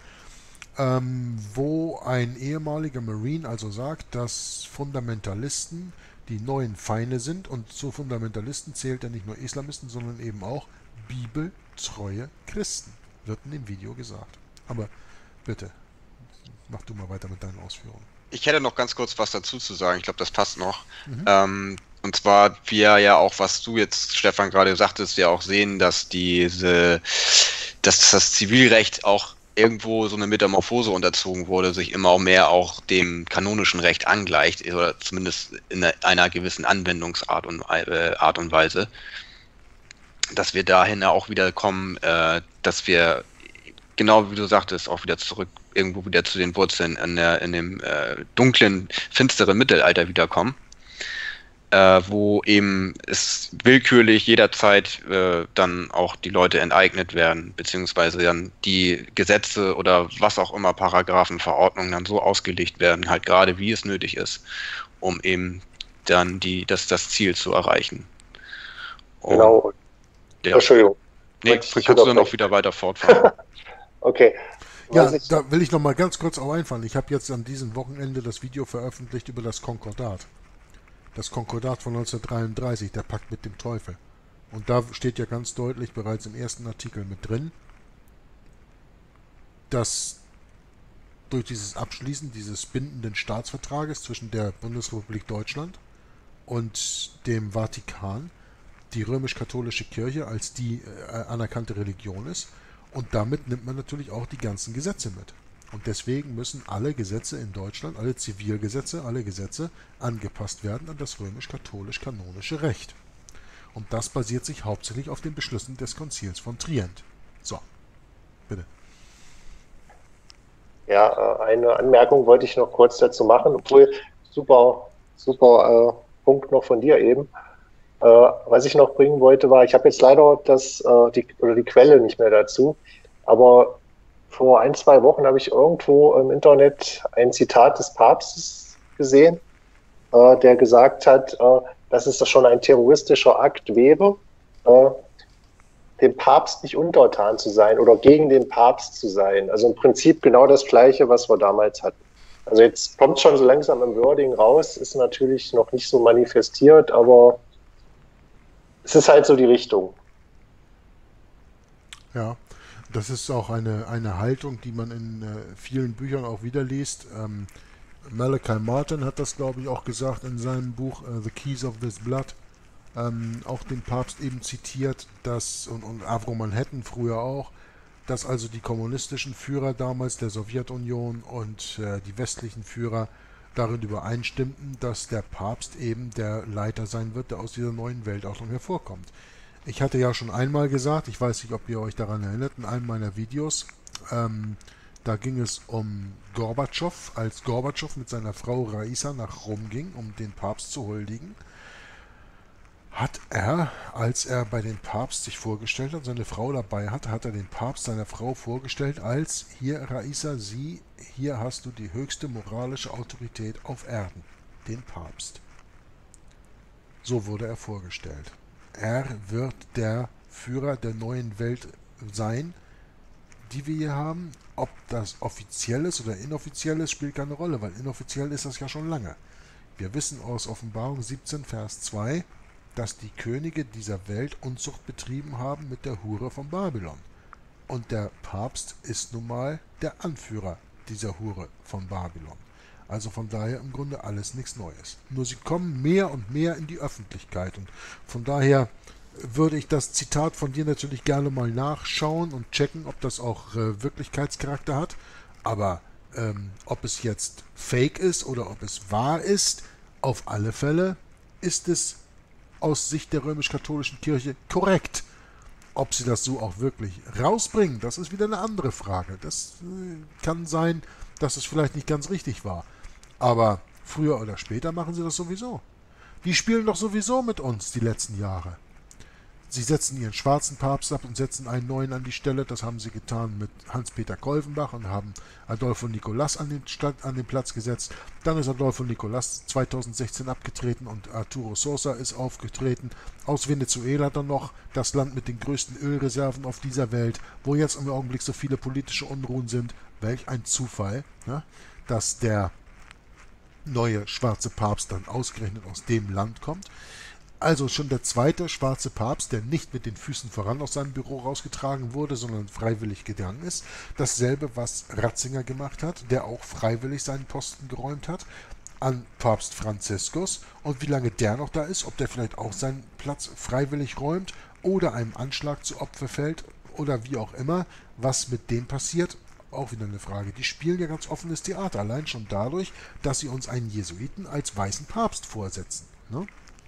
A: wo ein ehemaliger Marine also sagt, dass Fundamentalisten die neuen Feinde sind und zu Fundamentalisten zählt er nicht nur Islamisten, sondern eben auch bibeltreue Christen, wird in dem Video gesagt. Aber bitte, mach du mal weiter mit deinen Ausführungen.
B: Ich hätte noch ganz kurz was dazu zu sagen, ich glaube, das passt noch. Und zwar, wir ja auch, was du jetzt, Stefan, gerade sagtest, ja auch sehen, dass das Zivilrecht auch irgendwo so eine Metamorphose unterzogen wurde, sich immer mehr auch dem kanonischen Recht angleicht, oder zumindest in einer gewissen Anwendungsart und Art und Weise, dass wir dahin auch wieder kommen, dass wir, genau wie du sagtest, auch wieder zurück, irgendwo wieder zu den Wurzeln in dem dunklen, finsteren Mittelalter wiederkommen. Wo eben es willkürlich jederzeit dann auch die Leute enteignet werden, beziehungsweise dann die Gesetze oder was auch immer, Paragraphen, Verordnungen dann so ausgelegt werden, halt gerade wie es nötig ist, um eben dann das Ziel zu erreichen. Und,
C: genau.
B: Ja.
C: Entschuldigung.
B: Nee, kannst du dann auch wieder weiter fortfahren.
C: Okay.
A: Ja, da will ich noch mal ganz kurz auch einfallen. Ich habe jetzt an diesem Wochenende das Video veröffentlicht über das Konkordat. Das Konkordat von 1933, der Pakt mit dem Teufel. Und da steht ja ganz deutlich bereits im ersten Artikel mit drin, dass durch dieses Abschließen dieses bindenden Staatsvertrages zwischen der Bundesrepublik Deutschland und dem Vatikan die römisch-katholische Kirche als die anerkannte Religion ist. Und damit nimmt man natürlich auch die ganzen Gesetze mit. Und deswegen müssen alle Gesetze in Deutschland, alle Zivilgesetze, alle Gesetze angepasst werden an das römisch-katholisch-kanonische Recht. Und das basiert sich hauptsächlich auf den Beschlüssen des Konzils von Trient. So, bitte.
C: Ja, eine Anmerkung wollte ich noch kurz dazu machen, obwohl super Punkt noch von dir eben. Was ich noch bringen wollte, war, ich habe jetzt leider die Quelle nicht mehr dazu, aber vor 1-2 Wochen habe ich irgendwo im Internet ein Zitat des Papstes gesehen, der gesagt hat, dass es schon ein terroristischer Akt wäre, dem Papst nicht untertan zu sein oder gegen den Papst zu sein. Also im Prinzip genau das Gleiche, was wir damals hatten. Also jetzt kommt schon so langsam im Wording raus, ist natürlich noch nicht so manifestiert, aber es ist halt so die Richtung.
A: Ja, das ist auch eine Haltung, die man in vielen Büchern auch wieder liest. Malachi Martin hat das, glaube ich, auch gesagt in seinem Buch The Keys of This Blood. Auch den Papst eben zitiert, dass, und Avro Manhattan früher auch, dass also die kommunistischen Führer damals der Sowjetunion und die westlichen Führer darin übereinstimmten, dass der Papst eben der Leiter sein wird, der aus dieser neuen Weltordnung hervorkommt. Ich hatte ja schon einmal gesagt, ich weiß nicht, ob ihr euch daran erinnert, in einem meiner Videos, da ging es um Gorbatschow, als Gorbatschow mit seiner Frau Raisa nach Rom ging, um den Papst zu huldigen, hat er, als er bei dem Papst sich vorgestellt hat, seine Frau dabei hatte, hat er den Papst seiner Frau vorgestellt als: Hier, Raisa, hier hast du die höchste moralische Autorität auf Erden, den Papst. So wurde er vorgestellt. Er wird der Führer der neuen Welt sein, die wir hier haben. Ob das offiziell ist oder inoffiziell ist, spielt keine Rolle, weil inoffiziell ist das ja schon lange. Wir wissen aus Offenbarung 17, Vers 2, dass die Könige dieser Welt Unzucht betrieben haben mit der Hure von Babylon. Und der Papst ist nun mal der Anführer dieser Hure von Babylon. Also von daher im Grunde alles nichts Neues. Nur sie kommen mehr und mehr in die Öffentlichkeit. Und von daher würde ich das Zitat von dir natürlich gerne mal nachschauen und checken, ob das auch Wirklichkeitscharakter hat. Aber ob es jetzt fake ist oder ob es wahr ist, auf alle Fälle ist es aus Sicht der römisch-katholischen Kirche korrekt. Ob sie das so auch wirklich rausbringen, das ist wieder eine andere Frage. Das kann sein, dass es vielleicht nicht ganz richtig war. Aber früher oder später machen sie das sowieso. Die spielen doch sowieso mit uns die letzten Jahre. Sie setzen ihren schwarzen Papst ab und setzen einen neuen an die Stelle. Das haben sie getan mit Hans-Peter Kolvenbach und haben Adolfo Nicolas an den Platz gesetzt. Dann ist Adolfo Nicolas 2016 abgetreten und Arturo Sosa ist aufgetreten. Aus Venezuela dann noch, das Land mit den größten Ölreserven auf dieser Welt, wo jetzt im Augenblick so viele politische Unruhen sind. Welch ein Zufall, ne? Dass der neue schwarze Papst dann ausgerechnet aus dem Land kommt. Also schon der zweite schwarze Papst, der nicht mit den Füßen voran aus seinem Büro rausgetragen wurde, sondern freiwillig gegangen ist. Dasselbe, was Ratzinger gemacht hat, der auch freiwillig seinen Posten geräumt hat an Papst Franziskus. Und wie lange der noch da ist, ob der vielleicht auch seinen Platz freiwillig räumt oder einem Anschlag zu Opfer fällt oder wie auch immer, was mit dem passiert, auch wieder eine Frage. Die spielen ja ganz offenes Theater, allein schon dadurch, dass sie uns einen Jesuiten als weißen Papst vorsetzen, ne?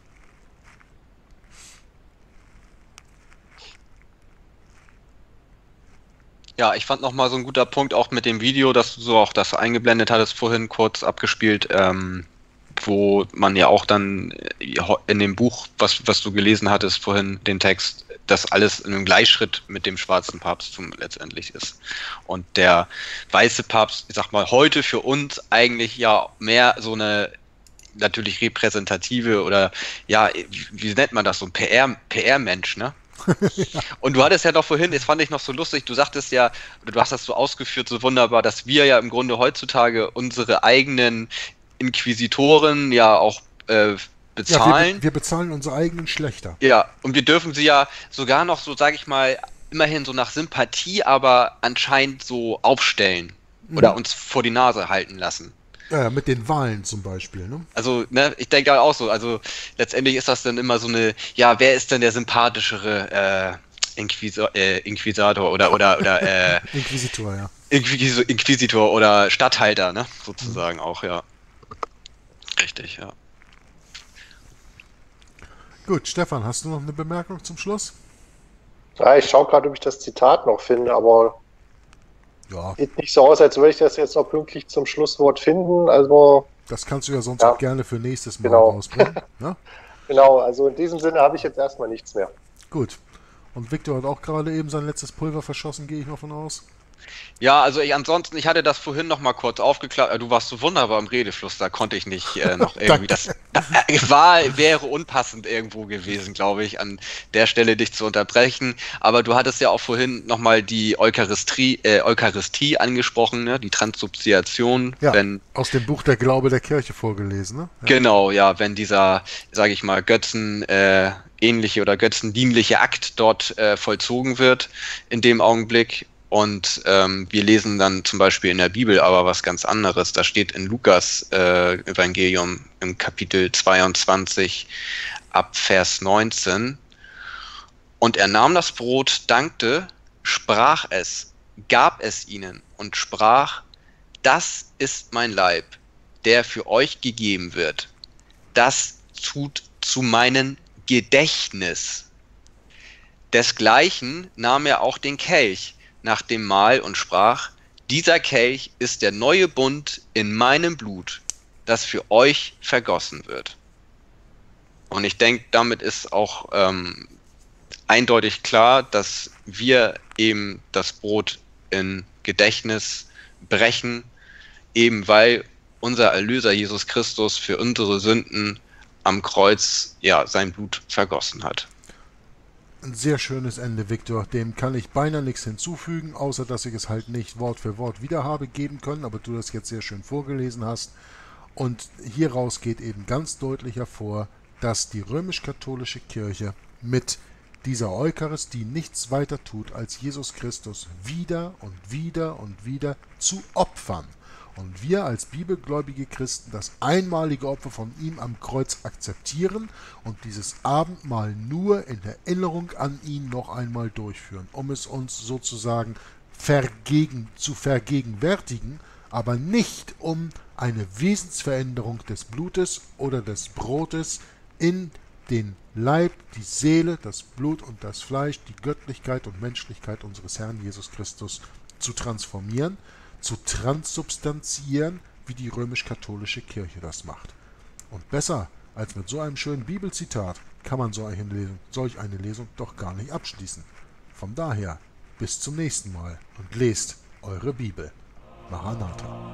B: Ja, ich fand nochmal so ein guter Punkt auch mit dem Video, dass du so auch das eingeblendet hattest, vorhin kurz abgespielt, wo man ja auch dann in dem Buch, was du gelesen hattest vorhin, den Text, das alles in einem Gleichschritt mit dem schwarzen Papsttum letztendlich ist. Und der weiße Papst, ich sag mal, heute für uns eigentlich ja mehr so eine natürlich repräsentative oder ja, wie nennt man das, so ein PR-Mensch, ne? Und du hattest ja doch vorhin, das fand ich noch so lustig, du sagtest ja, oder du hast das so ausgeführt, so wunderbar, dass wir ja im Grunde heutzutage unsere eigenen Inquisitoren ja auch bezahlen.
A: Ja, wir bezahlen unsere eigenen Schlächter.
B: Ja, und wir dürfen sie ja sogar noch so, sage ich mal, immerhin so nach Sympathie, aber anscheinend so aufstellen oder uns vor die Nase halten lassen.
A: Ja, mit den Wahlen zum Beispiel, ne?
B: Also, ne, ich denke auch so, also letztendlich ist das dann immer so eine, ja, wer ist denn der sympathischere Inquisitor oder
A: Inquisitor, ja.
B: Inquisitor oder Statthalter, ne, sozusagen auch, ja. Richtig, ja.
A: Gut, Stefan, hast du noch eine Bemerkung zum Schluss?
C: Ja, ich schaue gerade, ob ich das Zitat noch finde, aber
A: ja,
C: sieht nicht so aus, als würde ich das jetzt noch pünktlich zum Schlusswort finden. Also
A: das kannst du ja sonst auch gerne für nächstes Mal
C: genau
A: rausbringen. Ne?
C: Genau, also in diesem Sinne habe ich jetzt erstmal nichts mehr.
A: Gut. Und Victor hat auch gerade eben sein letztes Pulver verschossen, gehe ich mal von aus.
B: Ja, also ansonsten, ich hatte das vorhin noch mal kurz aufgeklärt. Du warst so wunderbar im Redefluss, da konnte ich nicht noch irgendwie wäre unpassend irgendwo gewesen, glaube ich, an der Stelle dich zu unterbrechen. Aber du hattest ja auch vorhin noch mal die Eucharistie angesprochen, ne? Die Transsubstantiation.
A: Ja,
B: wenn,
A: aus dem Buch Der Glaube der Kirche vorgelesen, ne? Ja.
B: genau, ja, wenn dieser, sage ich mal, Götzen ähnliche oder götzendienliche Akt dort vollzogen wird in dem Augenblick. Und wir lesen dann zum Beispiel in der Bibel aber was ganz anderes. Da steht in Lukas Evangelium im Kapitel 22 ab Vers 19. Und er nahm das Brot, dankte, sprach es, gab es ihnen und sprach, das ist mein Leib, der für euch gegeben wird. Das tut zu meinem Gedächtnis. Desgleichen nahm er auch den Kelch nach dem Mahl und sprach, dieser Kelch ist der neue Bund in meinem Blut, das für euch vergossen wird. Und ich denke, damit ist auch eindeutig klar, dass wir eben das Brot in Gedächtnis brechen, eben weil unser Erlöser Jesus Christus für unsere Sünden am Kreuz ja sein Blut vergossen hat.
A: Ein sehr schönes Ende, Viktor. Dem kann ich beinahe nichts hinzufügen, außer dass ich es halt nicht Wort für Wort wieder habe geben können, aber du das jetzt sehr schön vorgelesen hast. Und hieraus geht eben ganz deutlich hervor, dass die römisch-katholische Kirche mit dieser Eucharistie nichts weiter tut, als Jesus Christus wieder und wieder und wieder zu opfern. Und wir als bibelgläubige Christen das einmalige Opfer von ihm am Kreuz akzeptieren und dieses Abendmahl nur in Erinnerung an ihn noch einmal durchführen, um es uns sozusagen zu vergegenwärtigen, aber nicht um eine Wesensveränderung des Blutes oder des Brotes in den Leib, die Seele, das Blut und das Fleisch, die Göttlichkeit und Menschlichkeit unseres Herrn Jesus Christus zu transformieren, zu transsubstanzieren, wie die römisch-katholische Kirche das macht. Und besser als mit so einem schönen Bibelzitat kann man solch eine Lesung doch gar nicht abschließen. Von daher, bis zum nächsten Mal und lest eure Bibel. Maranatha.